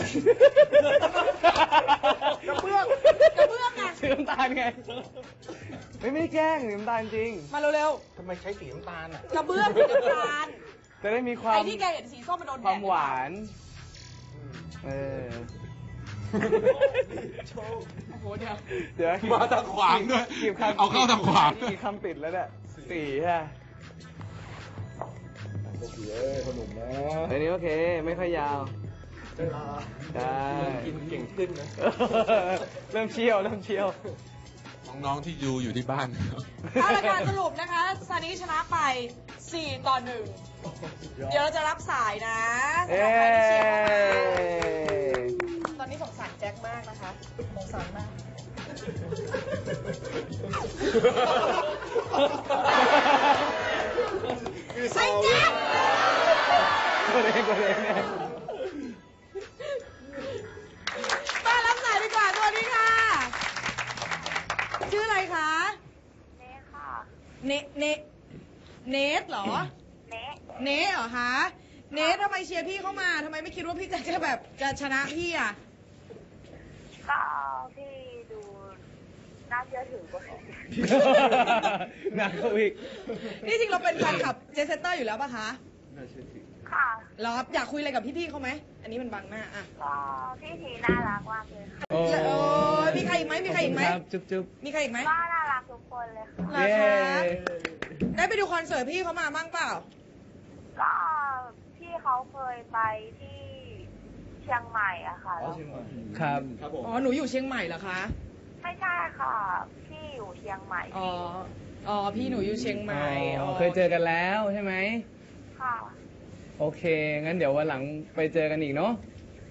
Speaker 2: กระเบื้อง
Speaker 1: กระเบื้องไง
Speaker 7: สีน้ำตาลไง ไม่ได้แกล้งสีน้ำตาลจริง
Speaker 1: มาเร็ว
Speaker 2: ทำไมใช้สีน้ำตาลอ่ะ
Speaker 1: ๆกระเบื้องสีน้ำตาล
Speaker 7: จะได้มีความ
Speaker 1: ไอ้ที่แกเห็นสีส้มมันโดน
Speaker 7: ค
Speaker 1: แด
Speaker 7: วา
Speaker 1: ด
Speaker 7: มหวาน เออ
Speaker 1: โอ้โหเดี๋ยว
Speaker 7: เดี๋ยว
Speaker 4: มาทางขวางด้วย
Speaker 7: กี่คำ
Speaker 4: เอาเข้าทางขวาง
Speaker 7: กี่คำติดแล้วเนี่ยสี่ฮะ
Speaker 3: ขนมนะ
Speaker 7: อันนี้โอเค ไม่ค่อยยาวได้
Speaker 2: กินเก่งขึ้นนะ
Speaker 7: เริ่มเชี่ยว
Speaker 4: น้องๆที่อยู่ที่บ้านนะครับ
Speaker 1: เอาละค่ะสรุปนะคะซานิชนะไป 4-1 เดี๋ยวเราจะรับสายนะสำหรับใครที่เชียร์เข้ามาตอนนี้สงสารแจ็คมากนะคะ สงสารมาก ไอ้แจ็ค
Speaker 7: กดเองเนี่ย
Speaker 1: มารับสายดีกว่าสวัสดีค่ะ ชื่ออะไรคะ
Speaker 8: เนค่ะ
Speaker 1: เนทเหรอ
Speaker 8: เน
Speaker 1: เนทเหรอคะ เนททำไมเชียร์พี่เข้ามาทำไมไม่คิดว่าพี่จะแบบจะชนะพี่อ่ะ
Speaker 8: ก็พี่ดูน่าเชื่อถือกว่า
Speaker 7: หนักเข้าอีก
Speaker 1: นี่จริงเราเป็นแฟนคลับเจสเตอร์อยู่แล้วป่ะคะ
Speaker 8: ค่ะ
Speaker 1: เหรออยากคุยอะไรกับพี่ๆเขาไหม อันนี้มันบังหน้าอ่ะ
Speaker 8: ก็พี่ทีน่ารักมากเลยค่ะ
Speaker 7: โอ้
Speaker 1: โอ้ยมีใครอีกไหมมีใครอีกไหม
Speaker 7: ครับจุ๊บ
Speaker 1: มีใครอีกไหม
Speaker 8: ก็น่ารักทุกคนเลยค่ะ
Speaker 1: เหรอคะ ได้ไปดูคอนเสิร์ตพี่เขามาบ้างเปล่า
Speaker 8: ก็พี่เขาเคยไปที่เชียงใหม่อะค่ะแล้ว
Speaker 7: ครับ
Speaker 3: ครับผม
Speaker 1: อ๋อ หนูอยู่เชียงใหม่เหรอคะ
Speaker 8: ไม่ใช่ค่ะ พี่อยู่เชียงใหม่
Speaker 1: อ๋อ อ๋อ พี่หนูอยู่เชียงใหม่
Speaker 7: อ๋อเคยเจอกันแล้วใช่ไหม
Speaker 8: ค่ะ
Speaker 7: โอเค งั้นเดี๋ยววันหลังไปเจอกันอีกเนาะ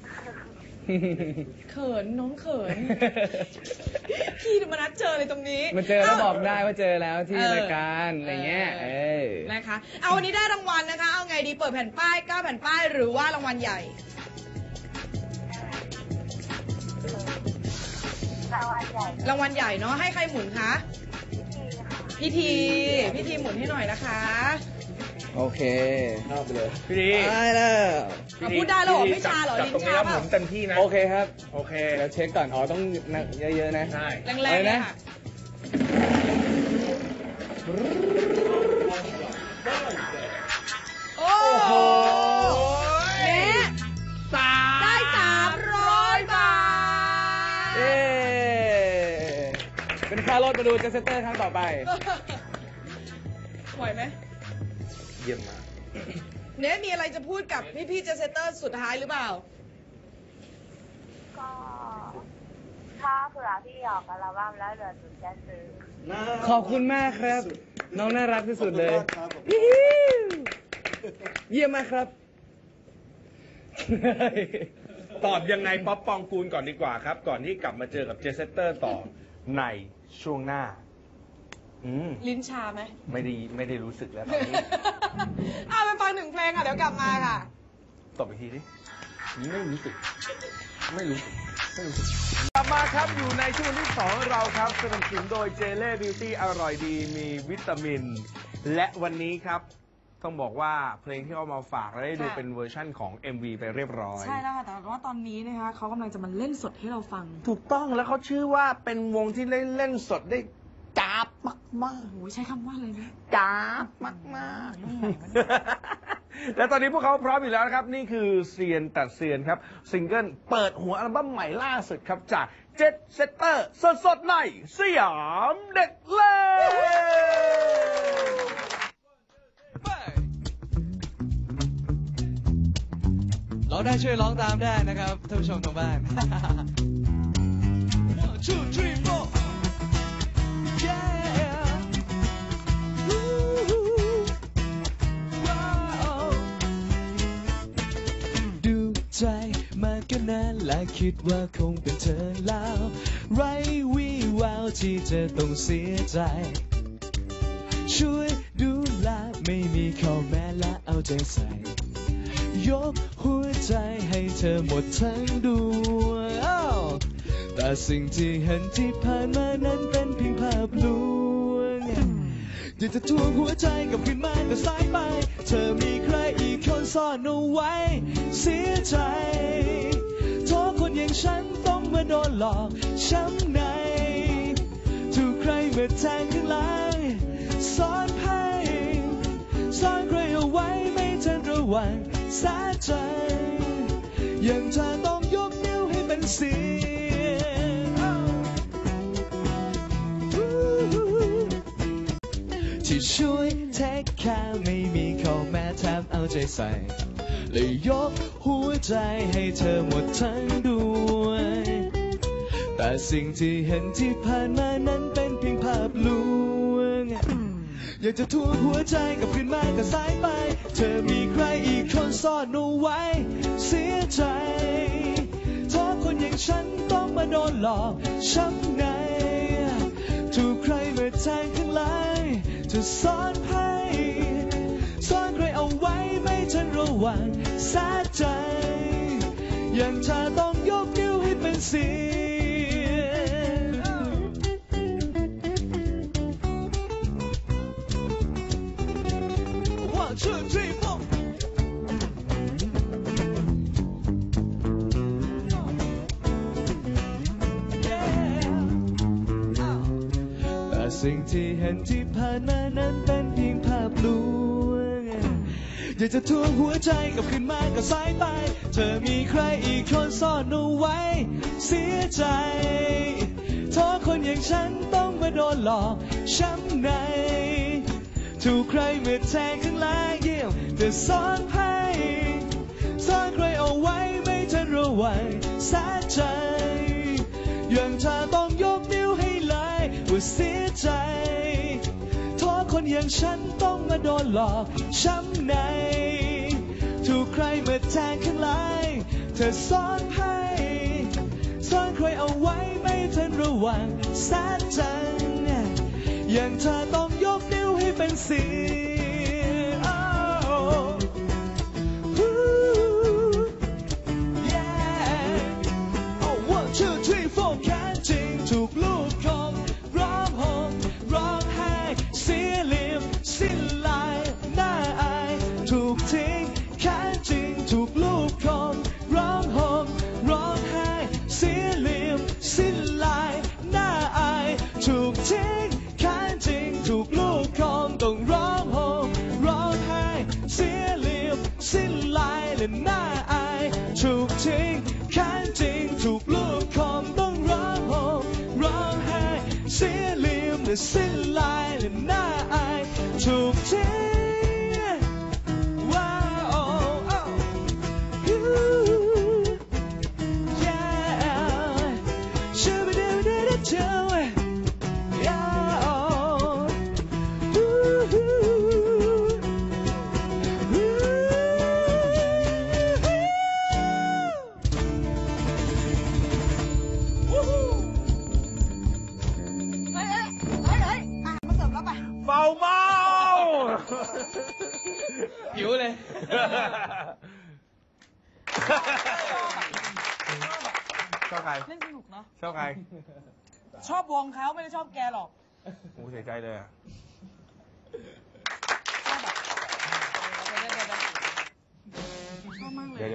Speaker 1: เขินน้องเขิน พี่มานัดเจอเลยตรงนี้
Speaker 7: มาเจอแล้วบอกได้ว่าเจอแล้วที่รายการอะไรเงี้ย เออ
Speaker 1: นะคะ เอาวันนี้ได้รางวัลนะคะ เอาไงดี เปิดแผ่นป้าย 9 แผ่นป้าย หรือว่ารางวัลใหญ่
Speaker 8: รางวัลใหญ่
Speaker 1: รางวัลใหญ่เนาะ ให้ใครหมุนคะ
Speaker 8: พี่ทีค่ะ
Speaker 1: พี่ทีหมุนให้หน่อยนะคะ
Speaker 7: โอเค
Speaker 2: พี่ดี
Speaker 7: ได้แล้ว
Speaker 1: เอาพูดได้แล้วเหรอไม่ชาเหรอ
Speaker 2: จับ
Speaker 1: ลิ้น
Speaker 2: ตรงนี้
Speaker 1: ชา
Speaker 2: แล้ว
Speaker 1: เป
Speaker 2: ห
Speaker 1: ล่า
Speaker 2: มุนเต็มที่นะ
Speaker 7: โอเคครับ
Speaker 2: โอเค
Speaker 7: เดี๋ยวเช็คก่อน อ๋อ ต้องเยอะๆนะ
Speaker 2: ใช่
Speaker 1: แรงๆเลยค่ะ โอ้โหเนี่ยได้300 บาท
Speaker 7: เย้เป็นค่ารถมาดูเจสเตอร์ครั้งต่อไป
Speaker 1: ไหวไหม
Speaker 2: เยี่ยมมาก
Speaker 1: เนี่ยมีอะไรจะพูดกับพี่ๆเจสเตอร์สุดท้ายหรือเปล่า
Speaker 8: ก็ถ้าเผื่อพี่ออกอัลบั้มแล้วเดี๋ยวหนูจะซื้อ
Speaker 7: ขอบคุณมากครับ น้องน่ารักที่สุดเลย
Speaker 3: ครับผม
Speaker 7: เยี่ยมมากครับ
Speaker 2: ตอบยังไงป๊อปปองกูลก่อนดีกว่าครับ ก่อนที่กลับมาเจอกับเจสเตอร์ต่อในช่วงหน้า
Speaker 1: ลิ้นชาไหม
Speaker 2: ไม่ได้รู้สึกแล้วตอนนี้
Speaker 1: เอาไปฟังหนึ่งเพลงอ่ะ เดี๋ยวกลับมาค่ะ
Speaker 2: ตบอีกทีดิไม่รู้สึกกลับมาครับอยู่ในช่วงที่2ของเราครับสนับสนุนโดยเจเล่บิวตี้อร่อยดีมีวิตามิน และวันนี้ครับต้องบอกว่าเพลงที่เอามาฝากและได้ดู
Speaker 1: ค่ะ
Speaker 2: เป็นเวอร์ชั่นของ MV ไปเรียบร้อย
Speaker 1: ใช่แล้วค่ะแต่ว่าตอนนี้นะคะเขากำลังจะมาเล่นสดให้เราฟัง
Speaker 2: ถูกต้องแล้วเขาชื่อว่าเป็นวงที่เล่นสดได้จ้าบมาก
Speaker 1: โอ้โหใช้คำว่าอะไรนะ
Speaker 2: ๆจ้าบมากๆ และตอนนี้พวกเขาพร้อมอยู่แล้วนะครับ นี่คือเซียนตัดเซียนครับซิงเกิลเปิดหัวอัลบั้มใหม่ล่าสุดครับจากเจ็ตเซตเตอร์สดๆในสยามเด็กเล่น
Speaker 5: ร้องได้ช่วยร้องตามได้นะครับท่านผู้ชมทางบ้าน 1, 2, 3, 4 yeah wow ดูใจมาก็นานและคิดว่าคงเป็นเธอแล้วไรวี่แววที่จะต้องเสียใจ ช่วยดูแลไม่มีข้อแม้และเอาใจใส่ยกหัวใจให้เธอหมดทั้งดวงแต่สิ่งที่เห็นที่ผ่านมานั้นเป็นเพียงภาพลวงอยากจะทวงหัวใจกลับคืนมาก็สายไปเธอมีใครอีกคนซ่อนเอาไว้เสียใจโทษคนอย่างฉันต้องมาโดนหลอกช้ำในถูกใครมาแทงข้างหลังซ่อนให้ซ่อนใครเอาไว้ไม่ทันระวังสะใจยังเธอต้องยกนิ้วให้เป็นเสียงที่ช่วยเทคแคร์ไม่มีข้อแม้แถมเอาใจใส่เลยยกหัวใจให้เธอหมดทั้งดวงแต่สิ่งที่เห็นที่ผ่านมานั้นเป็นเพียงภาพลวงอยากจะทวงหัวใจกลับคืนมาก็สายไปเธอมีใครอีกคนซ่อนเอาไว้เสียใจโทษคนอย่างฉันต้องมาโดนหลอกช้ำในถูกใครมาแทงข้างหลังจะซ่อนให้ซ่อนใครเอาไว้ไม่ทันระวังสะใจอย่างเธอต้องยกนิ้วให้เป็นเสียง2, 3, 4 แต่สิ่งที่เห็นที่ผ่านมานั้นเป็นเพียงภาพลวงอยากจะทวงหัวใจกลับคืนมาก็สายไปเธอมีใครอีกคนซ่อนเอาไว้เสียใจโทษคนอย่างฉันต้องมาโดนหลอกช้ำในถูกใครมาแทงข้างหลังเยี่ยมแต่ซ่อนให้ซ่อนใครเอาไว้ไม่ทันระวังสะใจอย่างเธอต้องยกนิ้วให้เลยว่าเสียใจโทษคนอย่างฉันต้องมาโดนหลอกช้ำในถูกใครมาแทงข้างหลังเธอซ่อนให้ซ่อนใครเอาไว้ไม่ทันระวังสะใจอย่างเธอต้องยกนิ้วให้เป็นเสียง 1, 2, 3, 4 แค่จริงถูกลูกของร้องห่มร้องไห้เสียเหลี่ยมสิ้นลายน่าอายถูกทิ้งแค่จริงถูกลูกของร้องห่มร้องไห้เสียเหลี่ยมสิ้นลายน่าอายถูกทิ้งแค่จริงถูกลูกของต้องร้องห่มร้องไห้เสียเหลี่ยมสิ้นลายและน่าอายถูกทิ้งแค่จริงถูกลูกของต้องร้องห่มร้องไห้เสียเหลี่ยมและสิ้นลายและน่าอายถูกทิ้งว้าว
Speaker 2: เมาเมา
Speaker 5: หิวเลย
Speaker 2: ชอบใคร
Speaker 1: เล่นสนุกเนาะ
Speaker 2: ชอบใคร
Speaker 1: ชอบวงเขาไม่ได้ชอบแกหรอก
Speaker 2: โอ้เสียใจเลยอะ
Speaker 1: ช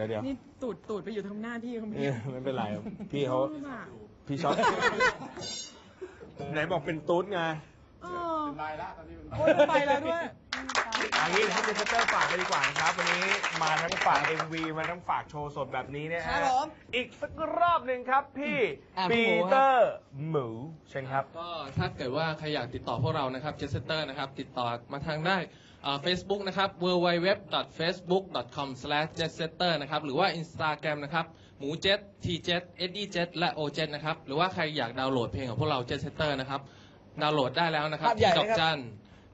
Speaker 2: ดี๋ยว
Speaker 1: นี่ตูดไปอยู่ทางหน้าที่เขาไม่
Speaker 2: ไม่เป็นไรพี่เขาพี่ชอบไหนบอกเป็นตุ๊ดไง
Speaker 1: เป็นไปแล้วตอนนี้เป็นไปแล้วด้วย
Speaker 2: อันนี้ให้เจสเตอร์ฝากไปดีกว่านะครับวันนี้มาทั้งฝาก MV มาทั้งฝากโชว์สดแบบนี้เนี่ย
Speaker 1: ครั
Speaker 2: ฮะ
Speaker 1: บผม
Speaker 2: อีกสักรอบหนึ่งครับพี่
Speaker 7: พี่
Speaker 2: ปี
Speaker 7: หมูครับ
Speaker 2: เตอร์หมูเชิญครับ
Speaker 6: ก็ถ้าเกิดว่าใครอยากติดต่อพวกเรานะครับเจสเตอร์นะครับติดต่อมาทางได้Facebook นะครับ www.facebook.com/jetsetter นะครับหรือว่า Instagram นะครับหมูเจ็ต tjet eddiejet และ ojet นะครับหรือว่าใครอยากดาวน์โหลดเพลงของพวกเรา Jetsetter นะครับดาวน์โหลดได้แล้วนะครับ
Speaker 7: ภาพใหญ่
Speaker 6: ที่
Speaker 7: ไหมครับ
Speaker 6: ดอกจัน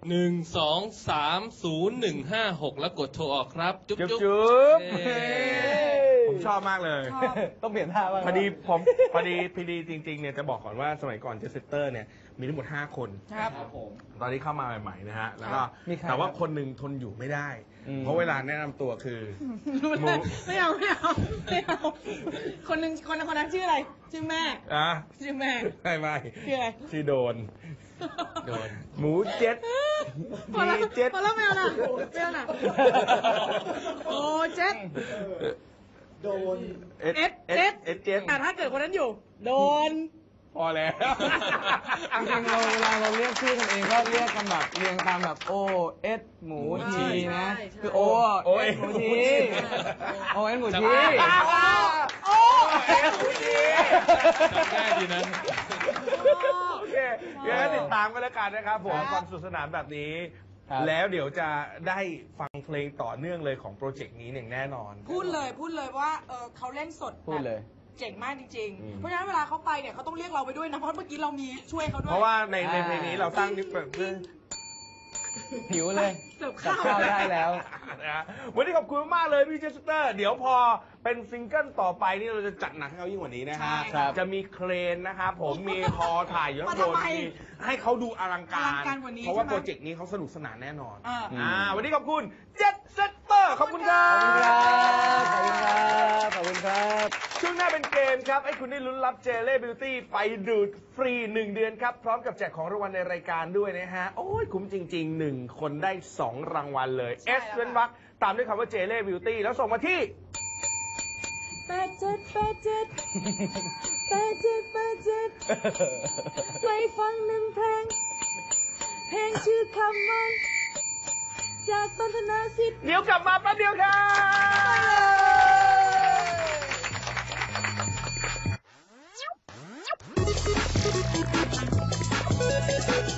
Speaker 6: 1230156แล้วกดโทรออกครับจุ๊บ
Speaker 2: จุ๊บ
Speaker 6: จุ๊บ
Speaker 2: จุ๊บ
Speaker 6: เย้
Speaker 2: ผมชอบมากเลย
Speaker 7: ต้องเปลี่ยนท่าบ้าง
Speaker 2: พอดีจริงๆเนี่ยจะบอกก่อนว่าสมัยก่อนเจสเตอร์เนี่ยมีทั้งหมด5 คน
Speaker 1: ครับ
Speaker 2: ตอนนี้เข้ามาใหม่ๆนะฮะแล้วก็
Speaker 7: มีใคร
Speaker 2: แต่ว่า
Speaker 7: ครับ
Speaker 2: คนหนึ่งทนอยู่ไม่ได้
Speaker 7: อืม
Speaker 2: เพราะเวลาแนะนำตัวคือ
Speaker 1: รู้
Speaker 2: หมู
Speaker 1: แล้วไม่เอาคนนั้นชื่ออะไรชื่อแม่
Speaker 2: อ่ะ
Speaker 1: ชื่อแม่
Speaker 2: ไม่
Speaker 1: ชื่ออะไร
Speaker 2: ชื่อโดน
Speaker 6: โดน
Speaker 2: หมูเจ็ด
Speaker 1: พอแล้ว
Speaker 2: เจ็ด
Speaker 1: พอแล้วไม่เอานะไม่เอานะโอ้เจ็ด
Speaker 3: โดน
Speaker 2: เอ็ด
Speaker 1: เอ็ด
Speaker 2: เอ็ดเอ็ดเจ็ด
Speaker 1: แต่ถ้าเกิดคนนั้นอยู่ โดน
Speaker 2: พอแล้ว
Speaker 7: จริงๆเราเวลาเราเรียกชื่อกันเองก็เรียกกันแบบเรียงตามแบบโอเอสหมูทีนะ
Speaker 1: ใช่ใช่
Speaker 7: คือโอ
Speaker 2: โอ
Speaker 7: เอสหมูทีโอเอสหมูที
Speaker 1: โอ้
Speaker 2: เอ็ดหมูที
Speaker 6: จำได้ดีนะ
Speaker 2: โอเคงั้นติดตามกันแล้วกันนะครับผม
Speaker 1: ครับ
Speaker 2: ความสนุกสนานแบบนี้
Speaker 7: ครับ
Speaker 2: แล้วเดี๋ยวจะได้ฟังเพลงต่อเนื่องเลยของโปรเจกต์นี้อย่างแน่นอน
Speaker 1: พูดเลยว่าเขาเล่นสด
Speaker 7: พูดเลย
Speaker 1: เจ๋งมากจริง
Speaker 2: อืม
Speaker 1: ๆ เพราะฉะนั้นเวลาเขาไปเนี่ยเขาต้องเรียกเราไปด้วยนะ เพราะเมื่อกี้เรามีช่วยเขาด้วย
Speaker 2: เพราะว่าในเพลงนี้เราสร้างนิเพื่อ
Speaker 7: หิวเลย
Speaker 1: เสิร์ฟ
Speaker 7: กับ
Speaker 1: ข้าว
Speaker 7: ข้าวได้แล้ว
Speaker 2: นะฮะวันนี้ขอบคุณมากเลยพี่เจสเตอร์ เดี๋ยวพอเป็นซิงเกิลต่อไปนี่เราจะจัดหนักให้เขายิ่งกว่านี้นะฮะ
Speaker 1: ใช่ครับ
Speaker 2: จะมีเครนนะครับผมมีฮอถ่ายอยู่ข้างบน
Speaker 1: มาทำไม
Speaker 2: มีให้เขาดูอลังการ
Speaker 1: อลังการกว่านี้
Speaker 2: เพราะว่า
Speaker 1: ใช่ไหม
Speaker 2: โปรเจกต์นี้เขาสนุกสนานแน่นอน
Speaker 1: อ่า
Speaker 2: วันนี้ขอบคุณเจสเตอร์ขอบคุณครั
Speaker 7: ขอบคุณครับ
Speaker 2: บ
Speaker 7: ขอบคุณครับ
Speaker 2: ช่วงหน้าเป็นเกมครับให้คุณได้ลุ้นรับเจเล่บิวตี้ไปดูดฟรี1 เดือนครับ พร้อมกับแจกของรางวัลในรายการด้วยนะฮะ โอ้ยคุ้มจริงๆ 1 คนได้ 2 รางวัลเลย
Speaker 1: ใช่
Speaker 2: S
Speaker 1: แล้วค่ะ
Speaker 2: เว้นวรรคตามด้วยคำว่าเจเล่บิวตี้แล้วส่งมาที่
Speaker 9: ไปฟังหนึ่งเพลง เพลงชื่อคำมันจากต้นธนาสิทธิ์
Speaker 2: เดี๋ยวกลับมาแป๊บเดียวครับ